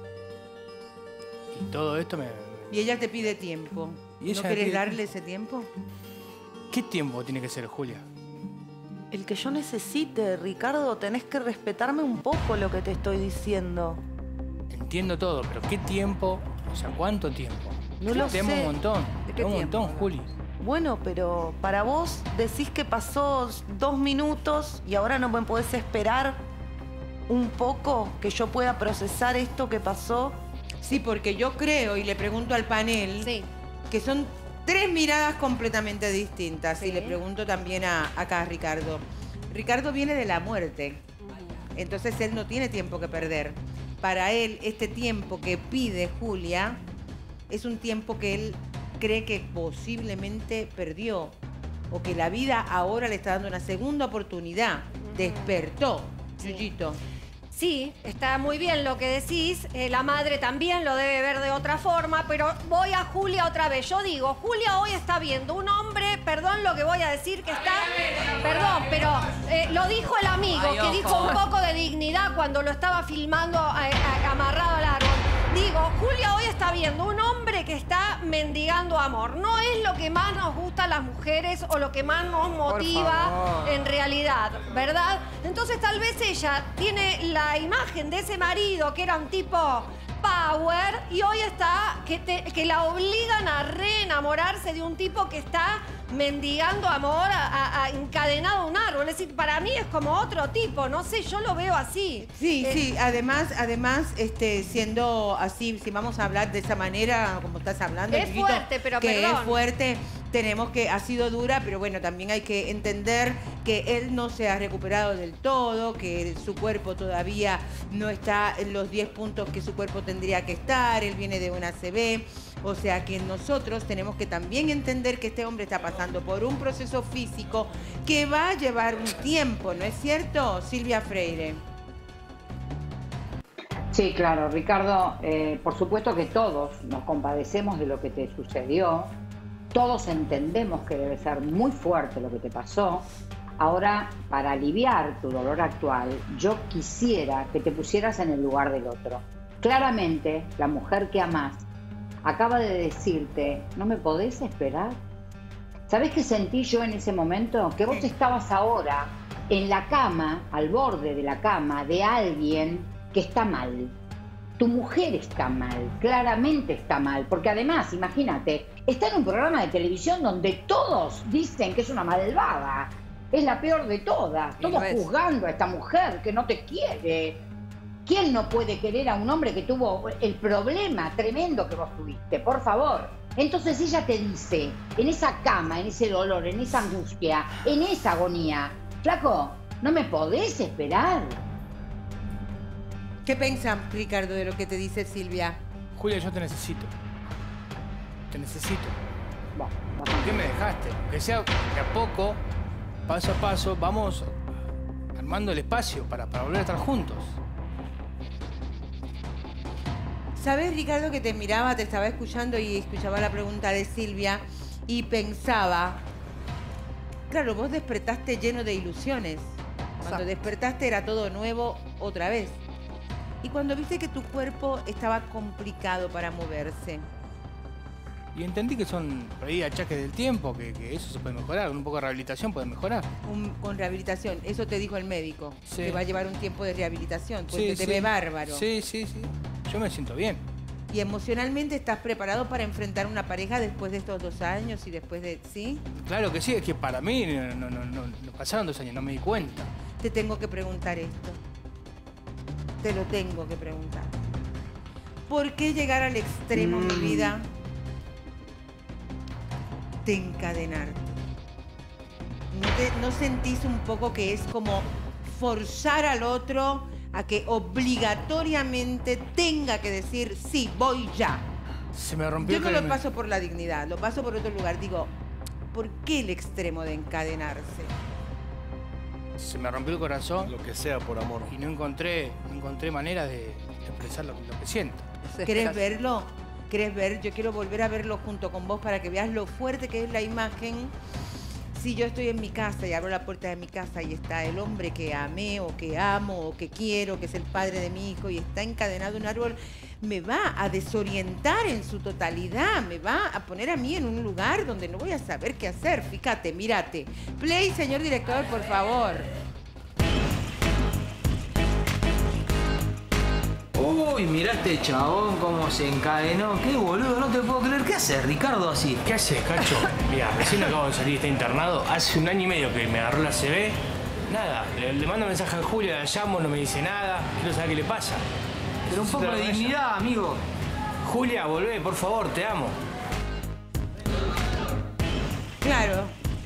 Y todo esto me... Y ella te pide tiempo. ¿Y ella ¿No querés pide darle ese tiempo? ¿Qué tiempo tiene que ser, Julia? El que yo necesite, Ricardo, tenés que respetarme un poco lo que te estoy diciendo. Entiendo todo, pero ¿qué tiempo? O sea, ¿cuánto tiempo? No lo Te amo sé. un montón. ¿De Te qué amo un tiempo? montón, Juli. Bueno, pero para vos decís que pasó 2 minutos y ahora no me podés esperar un poco que yo pueda procesar esto que pasó. Sí, porque yo creo, y le pregunto al panel, que son 3 miradas completamente distintas. Y le pregunto también acá a Ricardo. Ricardo viene de la muerte, entonces él no tiene tiempo que perder. Para él, este tiempo que pide Julia es un tiempo que él cree que posiblemente perdió o que la vida ahora le está dando una segunda oportunidad. Despertó, Yuyito. Sí, está muy bien lo que decís. La madre también lo debe ver de otra forma, pero voy a Julia otra vez. Yo digo, Julia hoy está viendo un hombre, perdón lo que voy a decir, que está... Perdón, pero lo dijo el amigo, Ay, que dijo un poco de dignidad cuando lo estaba filmando amarrado al árbol. Digo, Julia hoy está viendo un hombre que está mendigando amor. No es lo que más nos gusta a las mujeres o lo que más nos motiva en realidad, ¿verdad? Entonces tal vez ella tiene la imagen de ese marido que era un tipo power y hoy está que la obligan a reenamorarse de un tipo que está mendigando amor encadenado a un árbol. Es decir, para mí es como otro tipo, no sé, yo lo veo así. Sí, sí, además, siendo así, si vamos a hablar de esa manera, como estás hablando, Es Yuyito, fuerte, pero que perdón. es fuerte, tenemos que, ha sido dura, pero bueno, también hay que entender que él no se ha recuperado del todo, que su cuerpo todavía no está en los 10 puntos que su cuerpo tendría que estar, él viene de una ACV, o sea que nosotros tenemos que también entender que este hombre está pasando por un proceso físico que va a llevar un tiempo, ¿no es cierto, Silvia Freire? Sí, claro, Ricardo, por supuesto que todos nos compadecemos de lo que te sucedió, todos entendemos que debe ser muy fuerte lo que te pasó. Ahora, para aliviar tu dolor actual, yo quisiera que te pusieras en el lugar del otro. Claramente, la mujer que amás acaba de decirte, ¿no me podés esperar? ¿Sabés qué sentí yo en ese momento? Que vos estabas ahora en la cama, al borde de la cama, de alguien que está mal. Tu mujer está mal, claramente está mal, porque además, imagínate, está en un programa de televisión donde todos dicen que es una malvada, es la peor de todas, todos juzgando a esta mujer que no te quiere. ¿Quién no puede querer a un hombre que tuvo el problema tremendo que vos tuviste? Por favor. Entonces ella te dice, en esa cama, en ese dolor, en esa angustia, en esa agonía, flaco, ¿no me podés esperar? ¿Qué pensás, Ricardo, de lo que te dice Silvia? Julia, yo te necesito. Te necesito. Bueno, ¿Por qué me dejaste? Que sea de a poco, paso a paso, vamos armando el espacio para volver a estar juntos. ¿Sabes, Ricardo, que te miraba, te estaba escuchando y escuchaba la pregunta de Silvia y pensaba, claro, vos despertaste lleno de ilusiones. Cuando despertaste era todo nuevo otra vez. Y cuando viste que tu cuerpo estaba complicado para moverse. Y entendí que son por ahí achaques del tiempo, que eso se puede mejorar, con un poco de rehabilitación puede mejorar. Con rehabilitación, eso te dijo el médico, Sí. que va a llevar un tiempo de rehabilitación, porque Sí, te ve bárbaro. Sí. Yo me siento bien. ¿Y emocionalmente estás preparado para enfrentar una pareja después de estos 2 años y después de... ¿Sí? Claro que sí, es que para mí no pasaron 2 años, no me di cuenta. Te tengo que preguntar esto. Te lo tengo que preguntar. ¿Por qué llegar al extremo, mi vida, de encadenarte? ¿No sentís un poco que es como forzar al otro a que obligatoriamente tenga que decir, sí, voy ya? Se me rompió Yo no el lo calendario. paso por la dignidad, lo paso por otro lugar. Digo, ¿por qué el extremo de encadenarse? Se me rompió el corazón. Lo que sea por amor. Y no encontré manera de expresar lo que siento. ¿Querés verlo? ¿Querés ver? Yo quiero volver a verlo junto con vos para que veas lo fuerte que es la imagen. Si yo estoy en mi casa y abro la puerta de mi casa y está el hombre que amé o que amo o que quiero, que es el padre de mi hijo, y está encadenado a un árbol, me va a desorientar en su totalidad, me va a poner a mí en un lugar donde no voy a saber qué hacer. Fíjate, mírate. Play, señor director, por favor. Uy, mirá este chabón cómo se encadenó. Qué boludo, no te puedo creer. ¿Qué haces, Ricardo, así? ¿Qué haces, Cacho? Mira, recién acabo de salir, está internado. Hace 1 año y medio que me agarró la CB. Nada, le mando mensaje a Julia, la llamo, no me dice nada. Quiero saber qué le pasa. Pero un poco de dignidad, amigo. Julia, volvé, por favor, te amo. Claro.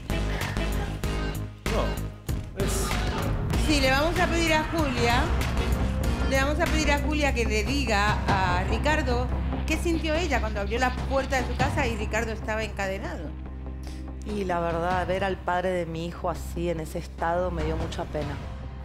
No, es... Sí, le vamos a pedir a Julia. Le vamos a pedir a Julia que le diga a Ricardo qué sintió ella cuando abrió la puerta de su casa y Ricardo estaba encadenado. Y la verdad, ver al padre de mi hijo así, en ese estado, me dio mucha pena.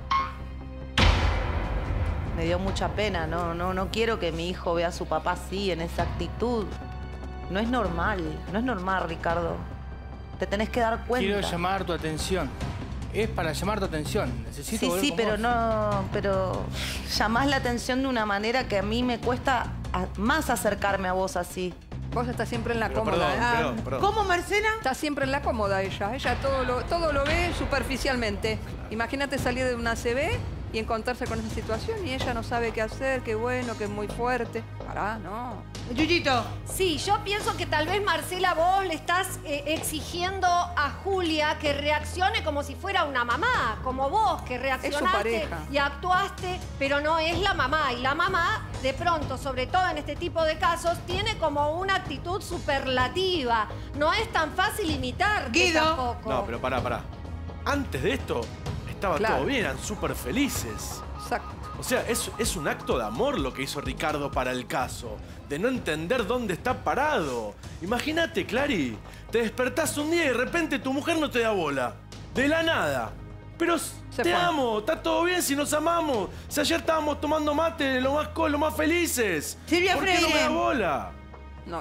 Me dio mucha pena. No quiero que mi hijo vea a su papá así, en esa actitud. No es normal, Ricardo. Te tenés que dar cuenta. Quiero llamar tu atención. Es para llamar tu atención. Necesito volver Sí, con pero vos. pero llamás la atención de una manera que a mí me cuesta más acercarme a vos así. Vos estás siempre en la Pero cómoda. perdón. ¿Cómo, Marcela? Está siempre en la cómoda ella. Ella todo lo ve superficialmente. Imagínate salir de una CB y encontrarse con esa situación y ella no sabe qué hacer, qué bueno, que es muy fuerte. Pará, no. Yuyito. Sí, yo pienso que tal vez, Marcela, vos le estás exigiendo a Julia que reaccione como si fuera una mamá, como vos, que reaccionaste pareja. y actuaste, pero no es la mamá. Y la mamá, de pronto, sobre todo en este tipo de casos, tiene como una actitud superlativa. No es tan fácil imitar Guido. tampoco. No, pero pará. Antes de esto, estaba Claro. todo bien, eran súper felices. Exacto. O sea, es un acto de amor lo que hizo Ricardo para el caso. De no entender dónde está parado. Imagínate, Clary, te despertás un día y de repente tu mujer no te da bola. De la nada. Pero te fue. amo, está todo bien si nos amamos. Si ayer estábamos tomando mate, lo más felices. Silvia ¿Por qué no me da Freire. bola? No,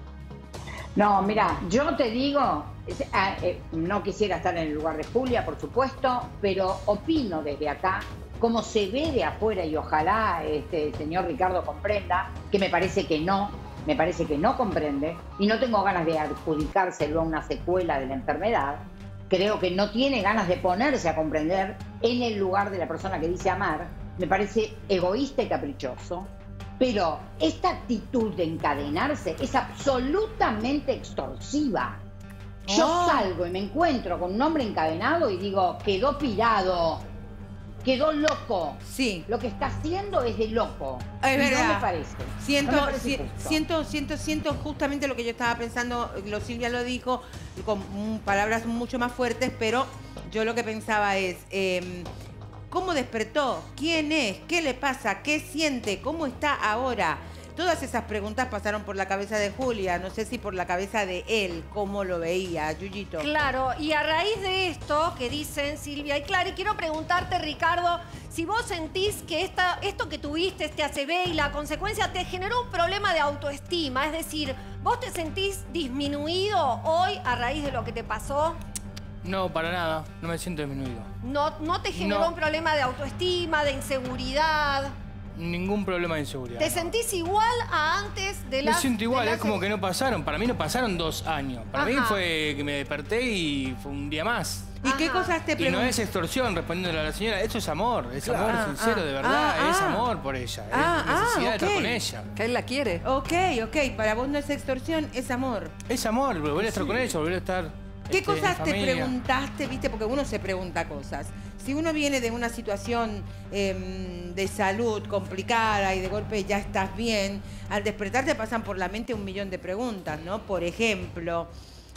No, mira, yo te digo, no quisiera estar en el lugar de Julia, por supuesto, pero opino desde acá, como se ve de afuera, y ojalá el señor Ricardo comprenda, que me parece que no comprende, y no tengo ganas de adjudicárselo a una secuela de la enfermedad. Creo que no tiene ganas de ponerse a comprender en el lugar de la persona que dice amar. Me parece egoísta y caprichoso. Pero esta actitud de encadenarse es absolutamente extorsiva. Yo salgo y me encuentro con un hombre encadenado y digo, quedó pirado, quedó loco. Sí. Lo que está haciendo es de loco. Es Y verdad. No me parece. Siento, No me parece justo. siento justamente lo que yo estaba pensando, Silvia lo dijo, con palabras mucho más fuertes, pero yo lo que pensaba es, ¿cómo despertó? ¿Quién es? ¿Qué le pasa? ¿Qué siente? ¿Cómo está ahora? Todas esas preguntas pasaron por la cabeza de Julia, no sé si por la cabeza de él, cómo lo veía, Yuyito. Claro, y a raíz de esto que dicen Silvia y Clary, quiero preguntarte, Ricardo, si vos sentís que esto que tuviste, este ACV y la consecuencia te generó un problema de autoestima, es decir, ¿vos te sentís disminuido hoy a raíz de lo que te pasó? No, para nada. No me siento disminuido. ¿No te generó No. un problema de autoestima, de inseguridad? Ningún problema de inseguridad. ¿Te sentís igual a antes de Me las... siento igual, de es las- como que no pasaron. Para mí no pasaron 2 años. Para mí Ajá. fue que me desperté y fue un día más. ¿Y qué Ajá. cosas te Y no preguntan? es extorsión respondiéndole a la señora, eso es amor Claro. sincero, de verdad, Ah, es ah. amor por ella, Ah, es necesidad de estar ok. con ella. Que él la quiere. Ok, para vos no es extorsión, es amor. Es amor, volver a estar con ella, volver a estar. ¿Qué en cosas te familia. preguntaste, viste? Porque uno se pregunta cosas. Si uno viene de una situación de salud complicada y de golpe ya estás bien, al despertar te pasan por la mente 1.000.000 de preguntas, ¿no? Por ejemplo,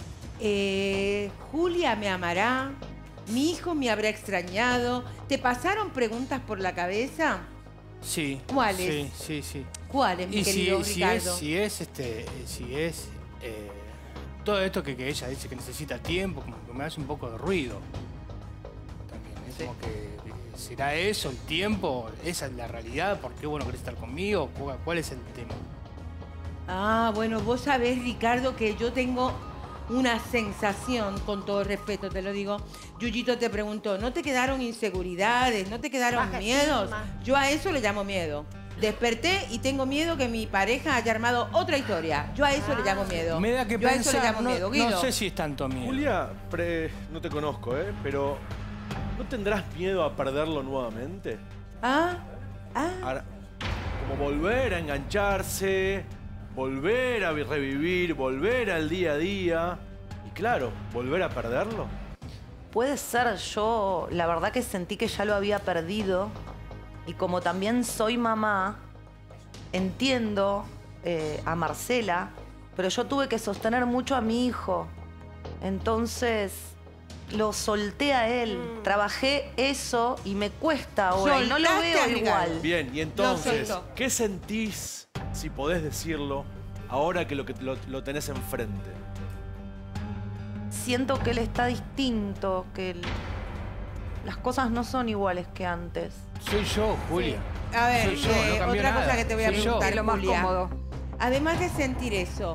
¿Julia me amará? ¿Mi hijo me habrá extrañado? ¿Te pasaron preguntas por la cabeza? Sí. ¿Cuáles? Sí. ¿Cuáles, mi Y querido Ricardo? si es todo esto que ella dice que necesita tiempo, como que me hace un poco de ruido. También, es como que ¿será eso el tiempo? ¿Esa es la realidad? ¿Por qué bueno querés estar conmigo? ¿Cuál es el tema? Ah, bueno, vos sabés, Ricardo, que yo tengo una sensación, con todo respeto te lo digo. Yuyito te preguntó, ¿no te quedaron inseguridades? ¿No te quedaron Baja miedos? estima. Yo a eso le llamo miedo. Desperté y tengo miedo que mi pareja haya armado otra historia. Yo a eso le llamo miedo. Me da que Yo a eso le pensar, llamo miedo. Guido. no sé si es tanto miedo. Julia, no te conozco, pero ¿no tendrás miedo a perderlo nuevamente? Como volver a engancharse, volver a revivir, volver al día a día y claro, volver a perderlo. Puede ser, yo la verdad que sentí que ya lo había perdido y como también soy mamá, entiendo a Marcela, pero yo tuve que sostener mucho a mi hijo. Entonces lo solté a él, trabajé eso y me cuesta ahora y no lo Soltaste a veo Ricardo. igual. Bien, y entonces, soltó. ¿qué sentís, si podés decirlo, ahora que lo tenés enfrente? Siento que él está distinto, que las cosas no son iguales que antes. Soy yo, Julia. A ver, Soy yo, no cambió otra nada. cosa que te voy a Soy yo. preguntar, Es lo más Julia. cómodo. Además de sentir eso,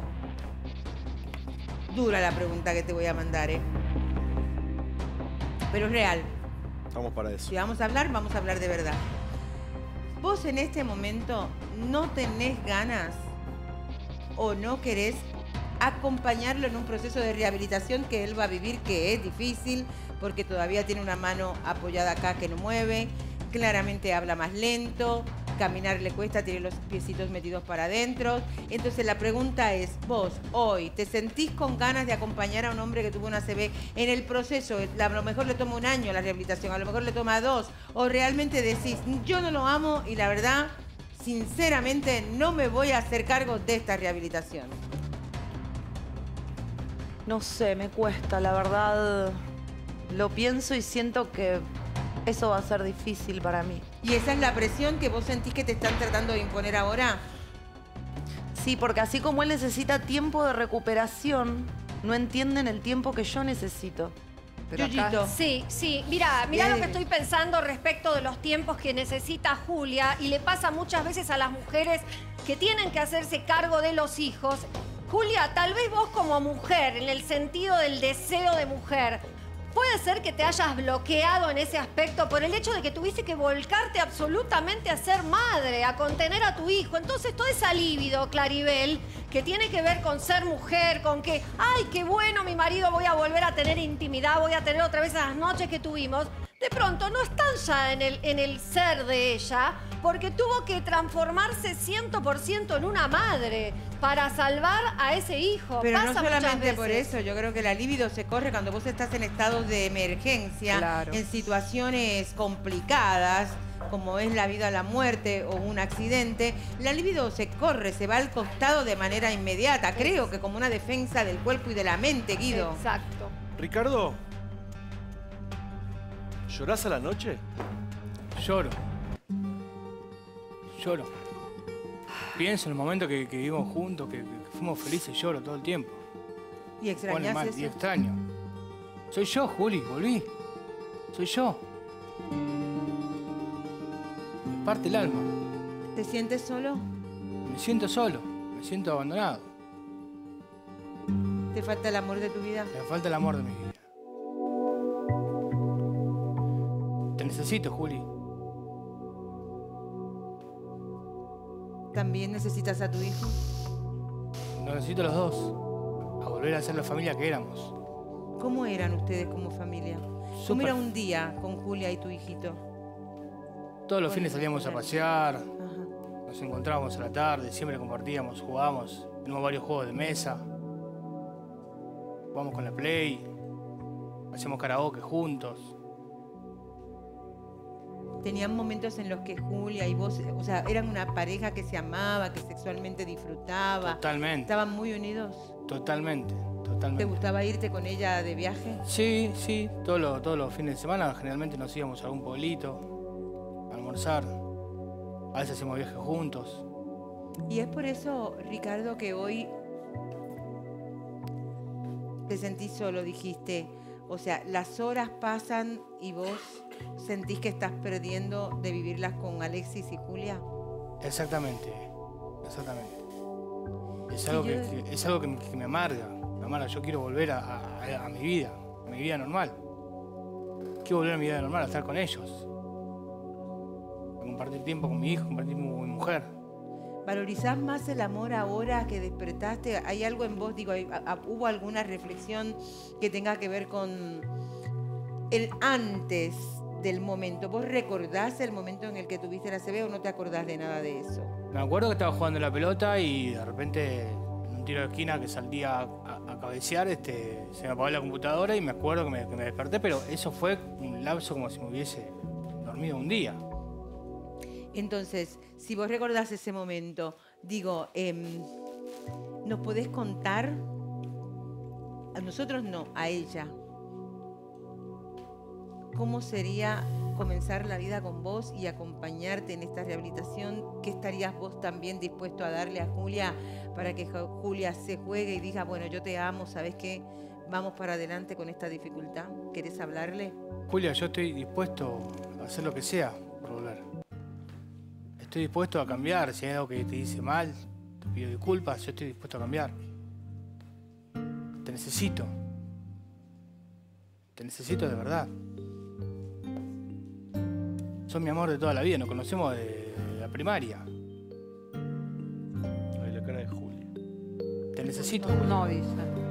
dura la pregunta que te voy a mandar, pero es real. Estamos para eso. Si vamos a hablar de verdad. Vos en este momento no tenés ganas o no querés acompañarlo en un proceso de rehabilitación que él va a vivir, que es difícil, porque todavía tiene una mano apoyada acá que no mueve, claramente habla más lento, caminar le cuesta, tiene los piecitos metidos para adentro. Entonces la pregunta es, vos hoy, ¿te sentís con ganas de acompañar a un hombre que tuvo una ACV en el proceso? A lo mejor le toma 1 año la rehabilitación, a lo mejor le toma 2, o realmente decís, yo no lo amo y la verdad, sinceramente, no me voy a hacer cargo de esta rehabilitación. No sé, me cuesta, la verdad. Lo pienso y siento que eso va a ser difícil para mí. ¿Y esa es la presión que vos sentís que te están tratando de imponer ahora? Sí, porque así como él necesita tiempo de recuperación, no entienden el tiempo que yo necesito. Pero acá- Yuyito. Sí, mira lo que estoy pensando respecto de los tiempos que necesita Julia y le pasa muchas veces a las mujeres que tienen que hacerse cargo de los hijos. Julia, tal vez vos como mujer, en el sentido del deseo de mujer, puede ser que te hayas bloqueado en ese aspecto por el hecho de que tuviste que volcarte absolutamente a ser madre, a contener a tu hijo. Entonces, todo esa libido, Claribel, que tiene que ver con ser mujer, con que, ay, qué bueno, mi marido, voy a volver a tener intimidad, voy a tener otra vez esas noches que tuvimos, de pronto no están ya en el ser de ella, porque tuvo que transformarse 100% en una madre para salvar a ese hijo. Pero Pasa no muchas solamente por veces. eso, yo creo que la libido se corre cuando vos estás en estados de emergencia, Claro. en situaciones complicadas, como es la vida o la muerte o un accidente. La libido se corre, se va al costado de manera inmediata, creo que como una defensa del cuerpo y de la mente, Guido. Exacto. Ricardo, ¿llorás a la noche? Lloro. Pienso en el momento que vivimos juntos, que fuimos felices, lloro todo el tiempo. ¿Y Pone extrañás mal, eso? y extraño. Soy yo, Juli, volví. Soy yo. Me parte el alma. ¿Te sientes solo? Me siento solo, me siento abandonado. ¿Te falta el amor de tu vida? Me falta el amor de mi vida. Te necesito, Juli. ¿También necesitas a tu hijo? Nos necesito los dos. A volver a ser la familia que éramos. ¿Cómo eran ustedes como familia? ¿Cómo Súper. era un día con Julia y tu hijito? Todos los fines salíamos a pasear, Ajá. nos encontrábamos a la tarde, siempre compartíamos, jugábamos. Tenemos varios juegos de mesa. Jugamos con la Play. Hacíamos karaoke juntos. Tenían momentos en los que Julia y vos, o sea, eran una pareja que se amaba, que sexualmente disfrutaba. Totalmente. ¿Estaban muy unidos? Totalmente. ¿Te Totalmente. gustaba irte con ella de viaje? Sí, sí. Todos los fines de semana generalmente nos íbamos a algún pueblito a almorzar. A veces hacíamos viajes juntos. Y es por eso, Ricardo, que hoy te sentís solo, dijiste. O sea, las horas pasan y vos sentís que estás perdiendo de vivirlas con Alexis y Julia. Exactamente. Exactamente. Es Sí, algo, yo- es algo que me amarga. Me amarga. Yo quiero volver a mi vida normal. Quiero volver a mi vida normal, a estar con ellos. A compartir tiempo con mi hijo, compartir tiempo con mi mujer. ¿Valorizás más el amor ahora que despertaste? ¿Hay algo en vos, digo, hubo alguna reflexión que tenga que ver con el antes del momento? ¿Vos recordás el momento en el que tuviste la CB o no te acordás de nada de eso? Me acuerdo que estaba jugando la pelota y de repente en un tiro de esquina que salía a cabecear, se me apagó la computadora y me acuerdo que me desperté, pero eso fue un lapso como si me hubiese dormido un día. Entonces, si vos recordás ese momento, digo, ¿nos podés contar? A nosotros no, a ella. ¿Cómo sería comenzar la vida con vos y acompañarte en esta rehabilitación? ¿Qué estarías vos también dispuesto a darle a Julia para que Julia se juegue y diga, bueno, yo te amo, ¿sabes qué? Vamos para adelante con esta dificultad. ¿Querés hablarle? Julia, yo estoy dispuesto a hacer lo que sea por volver. Estoy dispuesto a cambiar. Si hay algo que te hice mal, te pido disculpas, yo estoy dispuesto a cambiar. Te necesito. Te necesito de verdad. Sos mi amor de toda la vida, nos conocemos de la primaria. Ay, la cara de Julia. Te necesito. No, dice.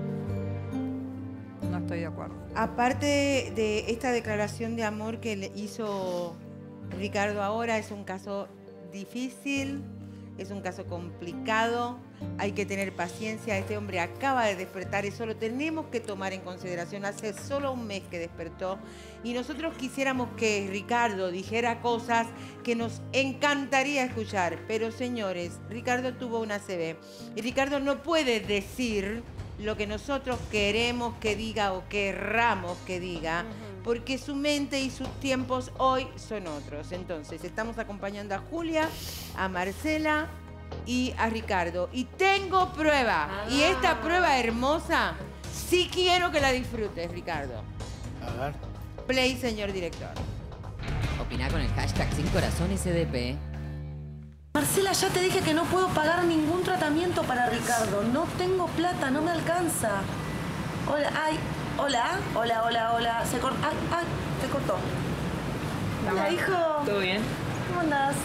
No estoy de acuerdo. Aparte de esta declaración de amor que le hizo Ricardo ahora, es un caso difícil, es un caso complicado, hay que tener paciencia. Este hombre acaba de despertar, eso lo tenemos que tomar en consideración. Hace solo un mes que despertó y nosotros quisiéramos que Ricardo dijera cosas que nos encantaría escuchar, pero señores, Ricardo tuvo una ACV y Ricardo no puede decir lo que nosotros queremos que diga o querramos que diga, porque su mente y sus tiempos hoy son otros. Entonces, estamos acompañando a Julia, a Marcela y a Ricardo. Y tengo prueba. Y esta prueba hermosa, sí quiero que la disfrutes, Ricardo. A ver. Play, señor director. Opina con el hashtag Sin Corazón SDP. Marcela, ya te dije que no puedo pagar ningún tratamiento para Ricardo. No tengo plata, no me alcanza. Hola, ay, hola, hola. Se cortó. Ay, se cortó. Hola, hijo. ¿Todo bien? ¿Cómo andás?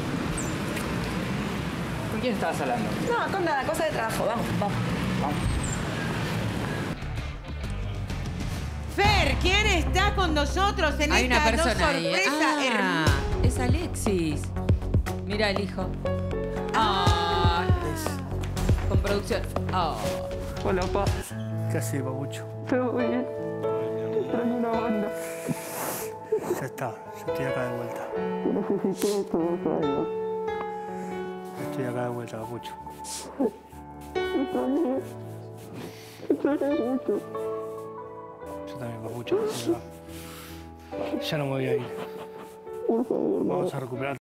¿Con quién estabas hablando? No, con nada, cosa de trabajo. Vamos. Fer, ¿quién está con nosotros en Hay una esta persona ahí. sorpresa hermosa? Es Alexis. Mira el hijo. Ah, con producción. Oh. Hola, papá. ¿Qué haces, papucho? Todo bien. Extraño una banda. Ya está, yo estoy acá de vuelta. Necesito todos años. Estoy acá de vuelta, papucho. Extraño mucho. Yo también, papucho. Ya no me voy a ir. Por favor, no. Vamos a recuperar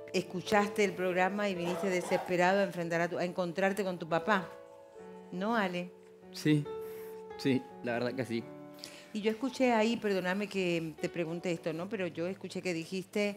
escuchaste el programa y viniste desesperado a enfrentar a encontrarte con tu papá. ¿No, Ale? Sí, la verdad que sí. Y yo escuché ahí, perdóname que te pregunte esto, ¿no? Pero yo escuché que dijiste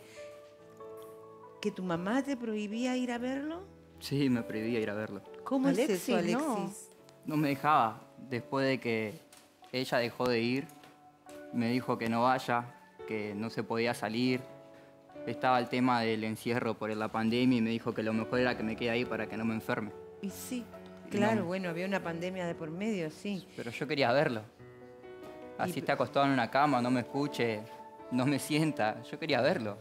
que tu mamá te prohibía ir a verlo. Sí, me prohibía ir a verlo. ¿Cómo es eso, Alexis? No me dejaba. Después de que ella dejó de ir, me dijo que no vaya, que no se podía salir. Estaba el tema del encierro por la pandemia y me dijo que lo mejor era que me quede ahí para que no me enferme. Y sí, claro, bueno, había una pandemia de por medio, sí. Pero yo quería verlo. Así está acostado en una cama, no me escuche, no me sienta. Yo quería verlo.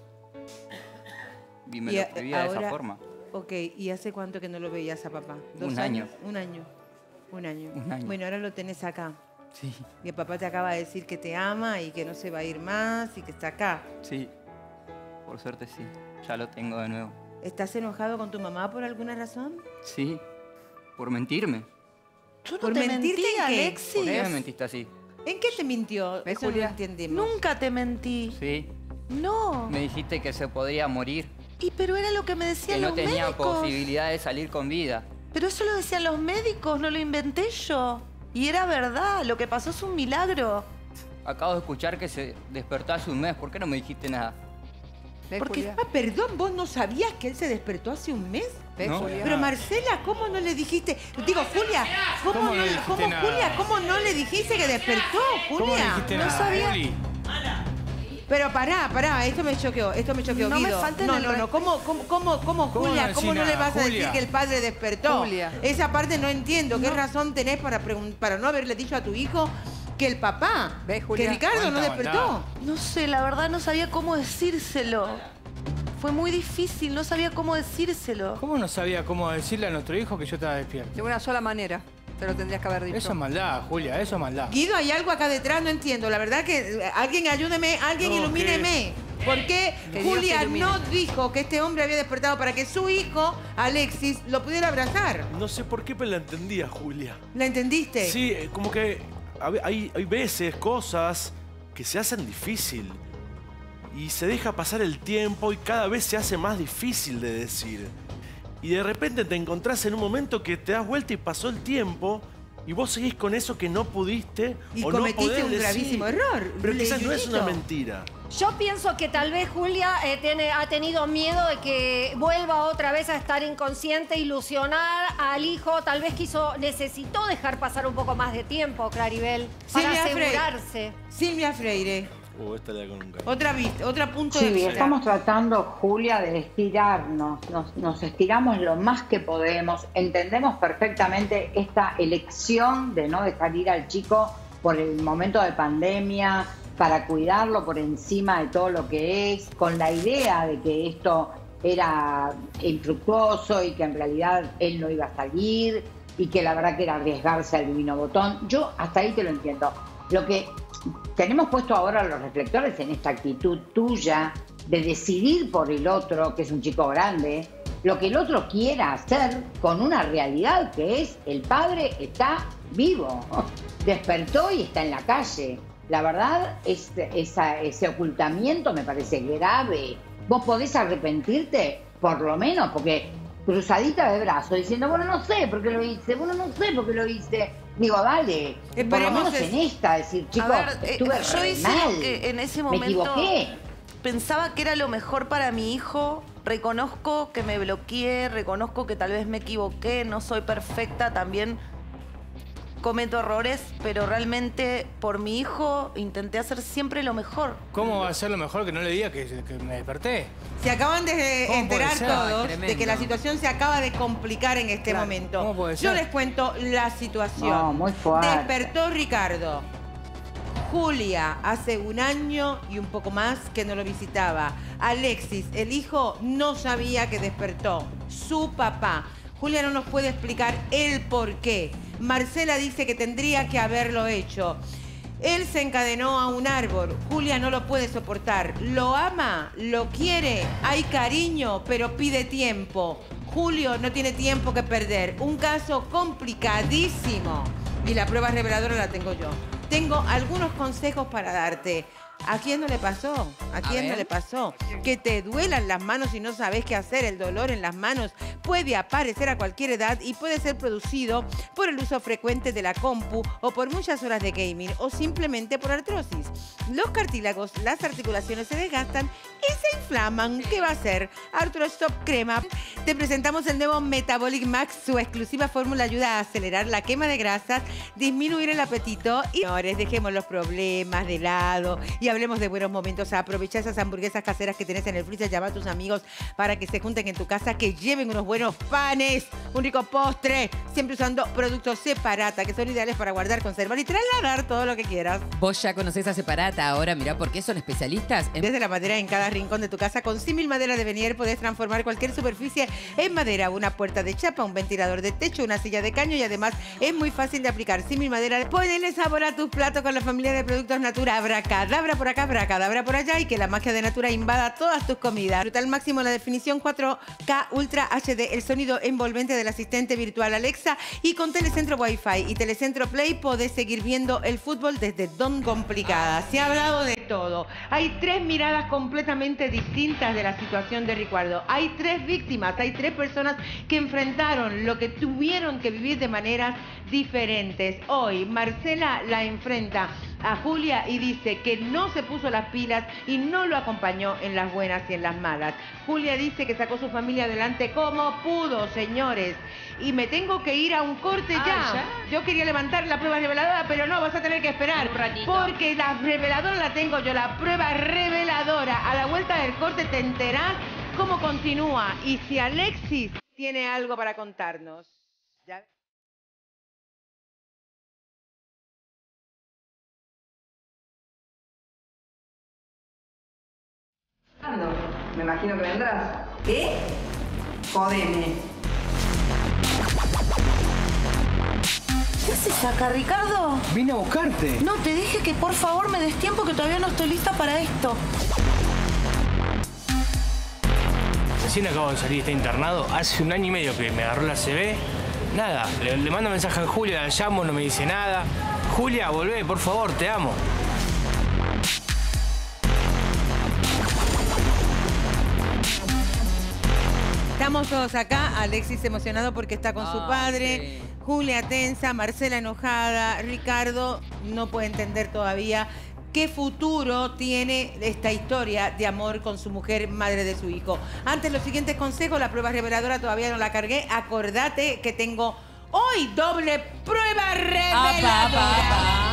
Y me lo prohibía de esa forma. Ok, ¿y hace cuánto que no lo veías a papá? Un año. Un año. Un año. Un año. Bueno, ahora lo tenés acá. Sí. Y el papá te acaba de decir que te ama y que no se va a ir más y que está acá. Sí, por suerte sí. Ya lo tengo de nuevo. ¿Estás enojado con tu mamá por alguna razón? Sí, por mentirme. Yo no te mentí, Alexis. ¿Por qué me mentiste así? ¿En qué te mintió? Eso no entendimos. Nunca te mentí. Sí. No. Me dijiste que se podría morir. Pero era lo que me decían los los médicos. Que no tenía posibilidad de salir con vida. Pero eso lo decían los médicos, no lo inventé yo. Y era verdad, lo que pasó es un milagro. Acabo de escuchar que se despertó hace un mes. ¿Por qué no me dijiste nada? Porque, perdón, ¿vos no sabías que él se despertó hace un mes? No. Pero Marcela, ¿cómo no le dijiste? Digo, Julia, ¿cómo no le dijiste que despertó, Julia? ¿Cómo no dijiste nada, sabía. Juli? Pero pará, esto me choqueó, No me Guido. falten No, ¿cómo, Julia? ¿Cómo no le vas a decir que el padre despertó? Julia. Esa parte no entiendo. ¿Qué razón tenés para no haberle dicho a tu hijo que el papá, ¿Ves, Julia? que Ricardo no despertó? No sé, la verdad no sabía cómo decírselo. Fue muy difícil, no sabía cómo decírselo. ¿Cómo no sabía cómo decirle a nuestro hijo que yo estaba despierto? De una sola manera. Te lo tendrías que haber dicho. Eso es maldad, Julia, eso es maldad. Guido, hay algo acá detrás, no entiendo. La verdad que alguien ayúdeme, alguien ilumíneme. ¿Por qué Que Dios Julia te ilumine. no dijo que este hombre había despertado para que su hijo, Alexis, lo pudiera abrazar? No sé por qué, pero la entendía, Julia. ¿La entendiste? Sí, como que hay veces, cosas que se hacen difícil. Y se deja pasar el tiempo y cada vez se hace más difícil de decir. Y de repente te encontrás en un momento que te das vuelta y pasó el tiempo y vos seguís con eso que no pudiste Y o no cometiste podés un decir. gravísimo error. Pero quizás no es Leonito. una mentira. Yo pienso que tal vez Julia ha tenido miedo de que vuelva otra vez a estar inconsciente, ilusionar al hijo. Tal vez necesitó dejar pasar un poco más de tiempo, Claribel, para asegurarse. Silvia Freire. Esta le hago nunca. Otro punto Sí, de vista. estamos tratando, Julia, de estirarnos. Nos estiramos lo más que podemos. Entendemos perfectamente esta elección de no dejar ir al chico por el momento de pandemia, para cuidarlo por encima de todo lo que es, con la idea de que esto era infructuoso y que en realidad él no iba a salir y que la verdad que era arriesgarse al divino botón. Yo hasta ahí te lo entiendo. Lo que tenemos puesto ahora los reflectores en esta actitud tuya de decidir por el otro, que es un chico grande, lo que el otro quiera hacer con una realidad que es el padre está vivo, despertó y está en la calle. La verdad, ese ocultamiento me parece grave. ¿Vos podés arrepentirte? Por lo menos, porque cruzadita de brazos, diciendo, bueno, no sé por qué lo hice, bueno, no sé por qué lo hice. Digo, dale, por lo menos en esta, decir, chicos, estuve yo hice mal, lo que en ese me momento equivoqué. pensaba que era lo mejor para mi hijo. Reconozco que me bloqueé, reconozco que tal vez me equivoqué, no soy perfecta, también cometo errores, pero realmente por mi hijo intenté hacer siempre lo mejor. ¿Cómo va a ser lo mejor que no le diga que me desperté? Se acaban de ¿Cómo enterar puede ser? todos Tremendo. de que la situación se acaba de complicar en este momento. ¿Cómo puede Yo ser? les cuento la situación. No, muy fuerte. Despertó Ricardo. Julia, hace un año y un poco más que no lo visitaba. Alexis, el hijo, no sabía que despertó. Su papá. Julia no nos puede explicar el por qué. Marcela dice que tendría que haberlo hecho. Él se encadenó a un árbol. Julia no lo puede soportar. Lo ama, lo quiere, hay cariño, pero pide tiempo. Julio no tiene tiempo que perder. Un caso complicadísimo. Y la prueba reveladora la tengo yo. Tengo algunos consejos para darte. ¿A quién no le pasó? ¿A quién no le pasó? Que te duelan las manos y no sabes qué hacer. El dolor en las manos puede aparecer a cualquier edad y puede ser producido por el uso frecuente de la compu o por muchas horas de gaming o simplemente por artrosis. Los cartílagos, las articulaciones se desgastan y se inflaman. ¿Qué va a hacer? Arthrostop Crema. Te presentamos el nuevo Metabolic Max. Su exclusiva fórmula ayuda a acelerar la quema de grasas, disminuir el apetito y... Señores, dejemos los problemas de lado y hablemos de buenos momentos. Aprovecha esas hamburguesas caseras que tenés en el freezer, llama a tus amigos para que se junten en tu casa, que lleven unos buenos panes, un rico postre, siempre usando productos Separata, que son ideales para guardar, conservar y trasladar todo lo que quieras. Vos ya conocés a Separata, ahora mirá por qué son especialistas. Desde la madera en cada rincón de tu casa, con símil madera de Venier podés transformar cualquier superficie en madera, una puerta de chapa, un ventilador de techo, una silla de caño y además es muy fácil de aplicar. Símil madera, ponele sabor a tus platos con la familia de productos Natura. Abracadabra por acá, abracadabra por allá y que la magia de Natura invada todas tus comidas. Disfruta al máximo la definición 4K Ultra HD, el sonido envolvente del asistente virtual Alexa y con Telecentro Wi-Fi y Telecentro Play podés seguir viendo el fútbol desde Don Complicada. Se ha hablado de todo. Hay 3 miradas completamente distintas de la situación de Ricardo. Hay 3 víctimas, hay 3 personas que enfrentaron lo que tuvieron que vivir de maneras diferentes. Hoy Marcela la enfrenta a Julia y dice que no se puso las pilas y no lo acompañó en las buenas y en las malas. Julia dice que sacó su familia adelante como pudo, señores. Y me tengo que ir a un corte ya. Yo quería levantar la prueba reveladora, pero no, vas a tener que esperar. Un ratito. Porque la reveladora la tengo yo, la prueba reveladora. A la vuelta del corte te enterás cómo continúa y si Alexis tiene algo para contarnos. ¿Ya? Me imagino que vendrás. ¿Qué? Jodeme. ¿Qué haces acá, Ricardo? Vine a buscarte. No, te dije que por favor me des tiempo que todavía no estoy lista para esto. Recién acabo de salir, está internado. Hace 1 año y medio que me agarró la CB. Nada, le mando mensaje a Julia, la llamo, no me dice nada. Julia, volvé, por favor, te amo. Estamos todos acá, Alexis emocionado porque está con su padre, sí. Julia tensa, Marcela enojada, Ricardo no puede entender todavía qué futuro tiene esta historia de amor con su mujer, madre de su hijo. Antes, los siguientes consejos, la prueba reveladora todavía no la cargué. Acordate que tengo hoy doble prueba reveladora.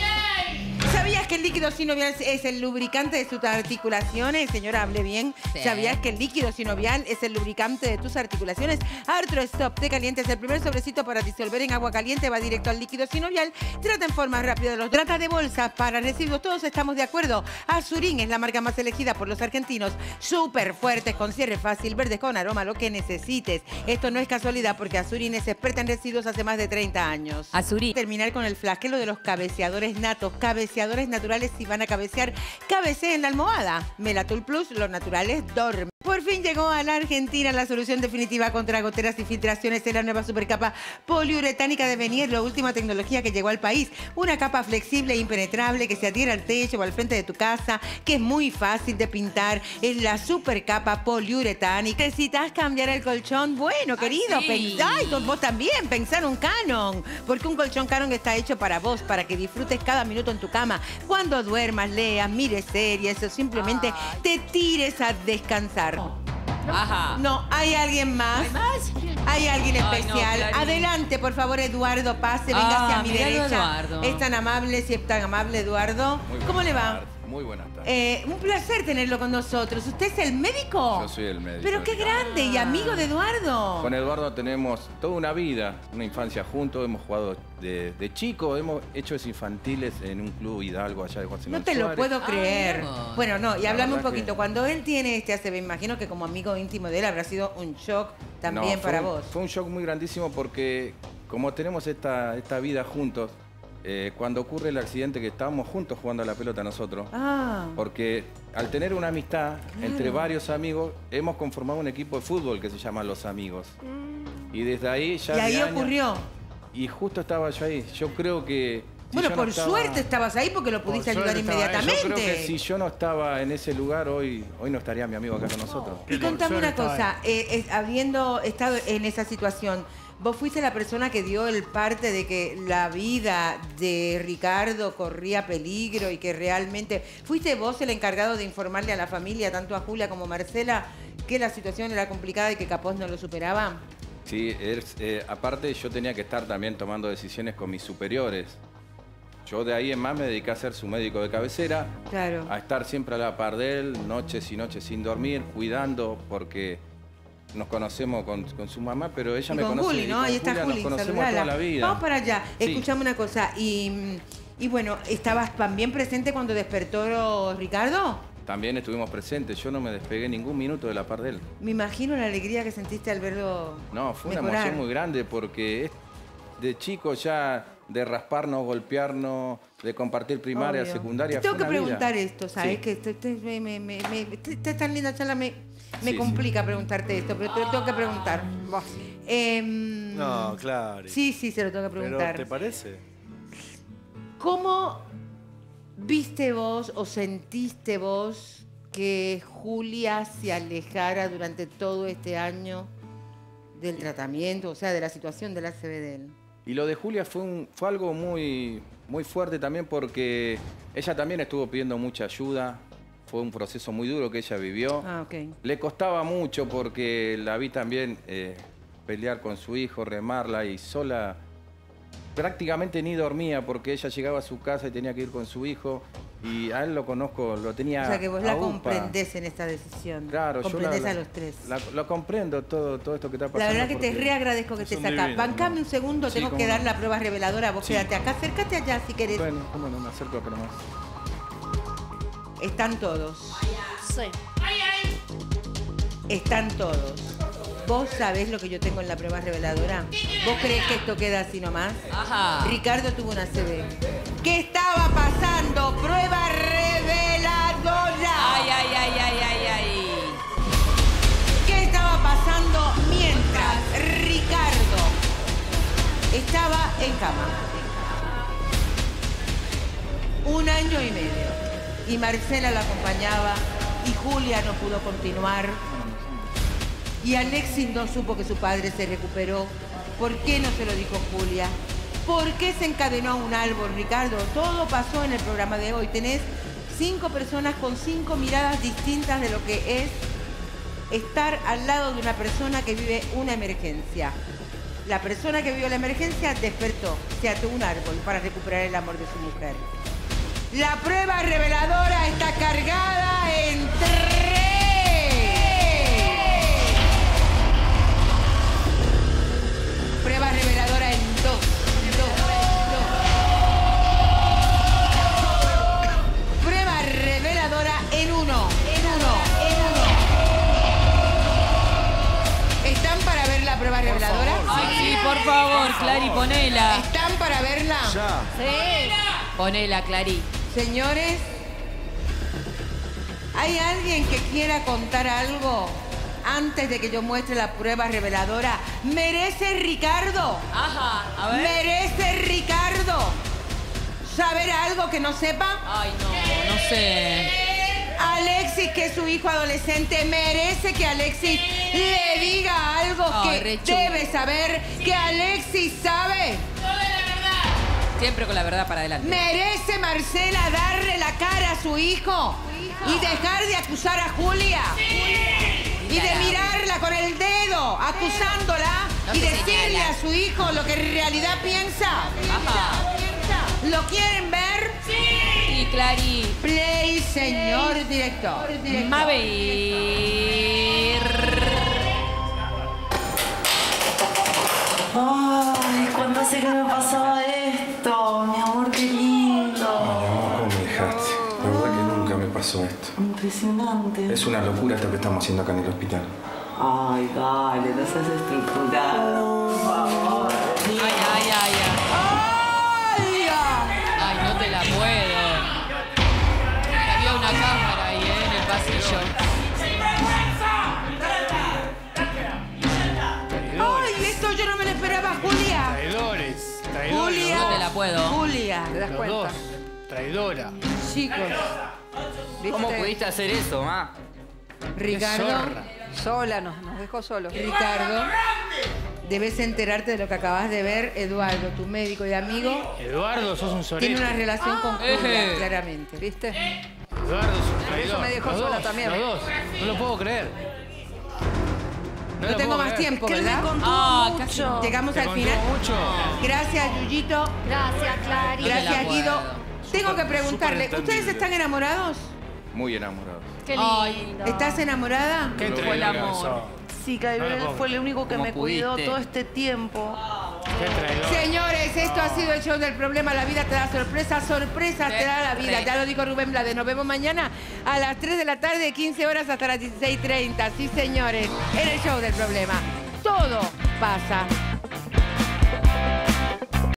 ¿Sabías que el líquido sinovial es el lubricante de tus articulaciones? Señora, hable bien. Sí. ¿Sabías que el líquido sinovial es el lubricante de tus articulaciones? Arthrostop Té Caliente es el primer sobrecito para disolver en agua caliente. Va directo al líquido sinovial. Trata en forma rápida los trata de bolsas para residuos. Todos estamos de acuerdo. Azurín es la marca más elegida por los argentinos. Súper fuertes, con cierre fácil, verdes con aroma, lo que necesites. Esto no es casualidad porque Azurín es experta en residuos hace más de 30 años. Azurín. Terminar con el flagelo de los cabeceadores natos. Cabeceadores naturales, si van a cabecear, cabeceen la almohada. Melatul Plus, los naturales dormen. Por fin llegó a la Argentina la solución definitiva contra goteras y filtraciones. Es la nueva supercapa poliuretánica de Venier, la última tecnología que llegó al país. Una capa flexible e impenetrable que se adhiere al techo o al frente de tu casa, que es muy fácil de pintar. Es la supercapa poliuretánica. ¿Necesitas cambiar el colchón? Bueno, querido, sí. vos también, pensar un Canon. Porque un colchón Canon está hecho para vos, para que disfrutes cada minuto en tu cama. Cuando duermas, leas, mires series o simplemente te tires a descansar. Ajá. No, hay alguien más. ¿Hay más? Hay alguien Ay, no, especial. Clarín. Adelante, por favor, Eduardo, pase, venga hacia mi míralo, derecha. Eduardo. Es tan amable, si es tan amable, Eduardo. ¿Cómo le va? Muy buenas tardes. Un placer tenerlo con nosotros. ¿Usted es el médico? Yo soy el médico. Pero qué grande y amigo de Eduardo. Con Eduardo tenemos toda una vida, una infancia juntos. Hemos jugado de chico, hemos hecho infantiles en un club Hidalgo allá de Juan Señor No te lo Suárez. puedo creer. Bueno, no, y La háblame un verdad poquito. que- Cuando él tiene este ACV, imagino que como amigo íntimo de él habrá sido un shock también No, para fue un- vos. Fue un shock muy grandísimo porque como tenemos esta vida juntos, cuando ocurre el accidente que estábamos juntos jugando a la pelota nosotros, Ah. porque al tener una amistad Claro. entre varios amigos, hemos conformado un equipo de fútbol que se llama Los Amigos. Y desde ahí ya... Y ahí de años- ocurrió. Y justo estaba yo ahí. Yo creo que Bueno, yo no por suerte estabas ahí porque lo pudiste ayudar inmediatamente. Yo creo que si yo no estaba en ese lugar, hoy no estaría mi amigo acá con nosotros. Y contame una cosa, habiendo estado en esa situación, ¿vos fuiste la persona que dio el parte de que la vida de Ricardo corría peligro y que realmente... ¿Fuiste vos el encargado de informarle a la familia, tanto a Julia como a Marcela, que la situación era complicada y que capaz no lo superaban? Sí, aparte yo tenía que estar también tomando decisiones con mis superiores. Yo de ahí en más me dediqué a ser su médico de cabecera, claro, a estar siempre a la par de él, noches y noches sin dormir, cuidando, porque nos conocemos con su mamá, pero ella y me con conoce. Juli, ¿no? Ahí está Juli, nos conocemos saludala. toda la vida. Vamos para allá, Sí. escuchame una cosa. Y bueno, ¿estabas también presente cuando despertó Ricardo? También estuvimos presentes, yo no me despegué ningún minuto de la par de él. Me imagino la alegría que sentiste al verlo No, fue una mejorar. emoción muy grande porque de chico ya de rasparnos, golpearnos, de compartir primaria, Obvio. secundaria. Te tengo fue que una preguntar vida. esto, ¿sabes? Sí. Que esta tan linda charla me Sí, complica preguntarte esto, pero te lo tengo que preguntar. No, claro. Sí, se lo tengo que preguntar. ¿Pero te parece? ¿Cómo viste vos o sentiste vos que Julia se alejara durante todo este año del tratamiento, o sea, de la situación del ACV de él? Y lo de Julia fue algo muy, muy fuerte también porque ella también estuvo pidiendo mucha ayuda. Fue un proceso muy duro que ella vivió. Ah, ok. Le costaba mucho porque la vi también pelear con su hijo, remarla y sola. Prácticamente ni dormía porque ella llegaba a su casa y tenía que ir con su hijo. Y a él lo conozco, lo tenía. O sea, que vos a la UPA. comprendés en esta decisión. Claro, comprendés yo a los tres. Lo comprendo todo esto que está pasando. La verdad que te porque reagradezco que estés acá. divinos, Bancame ¿no? un segundo, Sí, tengo cómo que no. dar la prueba reveladora. Vos Sí. quédate acá, acércate allá si querés. Bueno, cómo no, me acerco acá nomás. Están todos. Sí. Están todos. ¿Vos sabés lo que yo tengo en la prueba reveladora? ¿Vos creés que esto queda así nomás? Ajá. Ricardo tuvo una ACV. ¿Qué estaba pasando? Prueba reveladora. Ay, ay, ay, ay, ay, ay. ¿Qué estaba pasando mientras Ricardo estaba en cama? 1 año y medio. Y Marcela la acompañaba y Julia no pudo continuar. Y Alexis no supo que su padre se recuperó. ¿Por qué no se lo dijo Julia? ¿Por qué se encadenó a un árbol, Ricardo? Todo pasó en el programa de hoy. Tenés 5 personas con 5 miradas distintas de lo que es estar al lado de una persona que vive una emergencia. La persona que vivió la emergencia despertó, se ató a un árbol para recuperar el amor de su mujer. La prueba reveladora está cargada en 3. Prueba reveladora en 2. Prueba reveladora en 1. ¿Están para ver la prueba reveladora? Ay, sí, por favor, Clary, ponela. ¿Están para verla? Ya. Sí. Ponela, Clary. Señores, ¿hay alguien que quiera contar algo antes de que yo muestre la prueba reveladora? ¿Merece Ricardo? Ajá, a ver. ¿Merece Ricardo saber algo que no sepa? Ay, no sé. Alexis, que es su hijo adolescente, merece que Alexis le diga algo Ay, que re chulo. debe saber, que Alexis sabe. Siempre con la verdad para adelante. ¿Merece Marcela darle la cara a su hijo y dejar de acusar a Julia? Y de mirarla con el dedo, acusándola No y se decirle señala. a su hijo lo que en realidad piensa. Ajá. ¿Lo quieren ver? Sí, Clary. Play, señor director. Maverick. Ay, ¿cuándo hace que me pasaba esto? Mi amor, qué lindo. ¿Cómo me dejaste? La verdad que nunca me pasó esto. Impresionante. Es una locura esto que estamos haciendo acá en el hospital. Ay, dale, no seas estructurado. Por favor. Ay, ay, ay, ay. Ay, no te la puedo. Había una cámara ahí, en el pasillo. ¡Ay, esto yo no me lo esperaba, Julia! Traidores. Julia. No te la puedo. Julia. das Los cuenta. dos. Traidora. Chicos, ¿Cómo ¿Viste? pudiste hacer eso, ma? Ricardo, Sola nos dejó solos. Ricardo, debes enterarte de lo que acabas de ver. Eduardo, tu médico y amigo, Eduardo, sos un sorete. tiene una relación con Julia, claramente. ¿Viste? Eduardo es un traidor. Eso me dejó Los sola dos, también. Los dos. No lo puedo creer. No lo tengo puedo más creer. tiempo, Que él me ¿verdad? contó casi mucho. Llegamos ¿Te al contó final. mucho? Gracias, Yuyito. Gracias, Clary. Gracias, acuerdo. Guido. Tengo que preguntarle, súper ¿ustedes entendible. están enamorados? Muy enamorado. Qué Ay, lindo. ¿Estás enamorada? Qué Lo traidora amor. que sos. Sí, Gabriel No lo fue el único que ¿Cómo me cuidó pudiste? todo este tiempo. Qué traidor. Señores, esto ha sido el show del problema. La vida te da sorpresas, sorpresas te da la vida. Ya lo dijo Rubén Blades. Nos vemos mañana a las 3 de la tarde, 15 horas hasta las 16:30. Sí, señores, en el show del problema. Todo pasa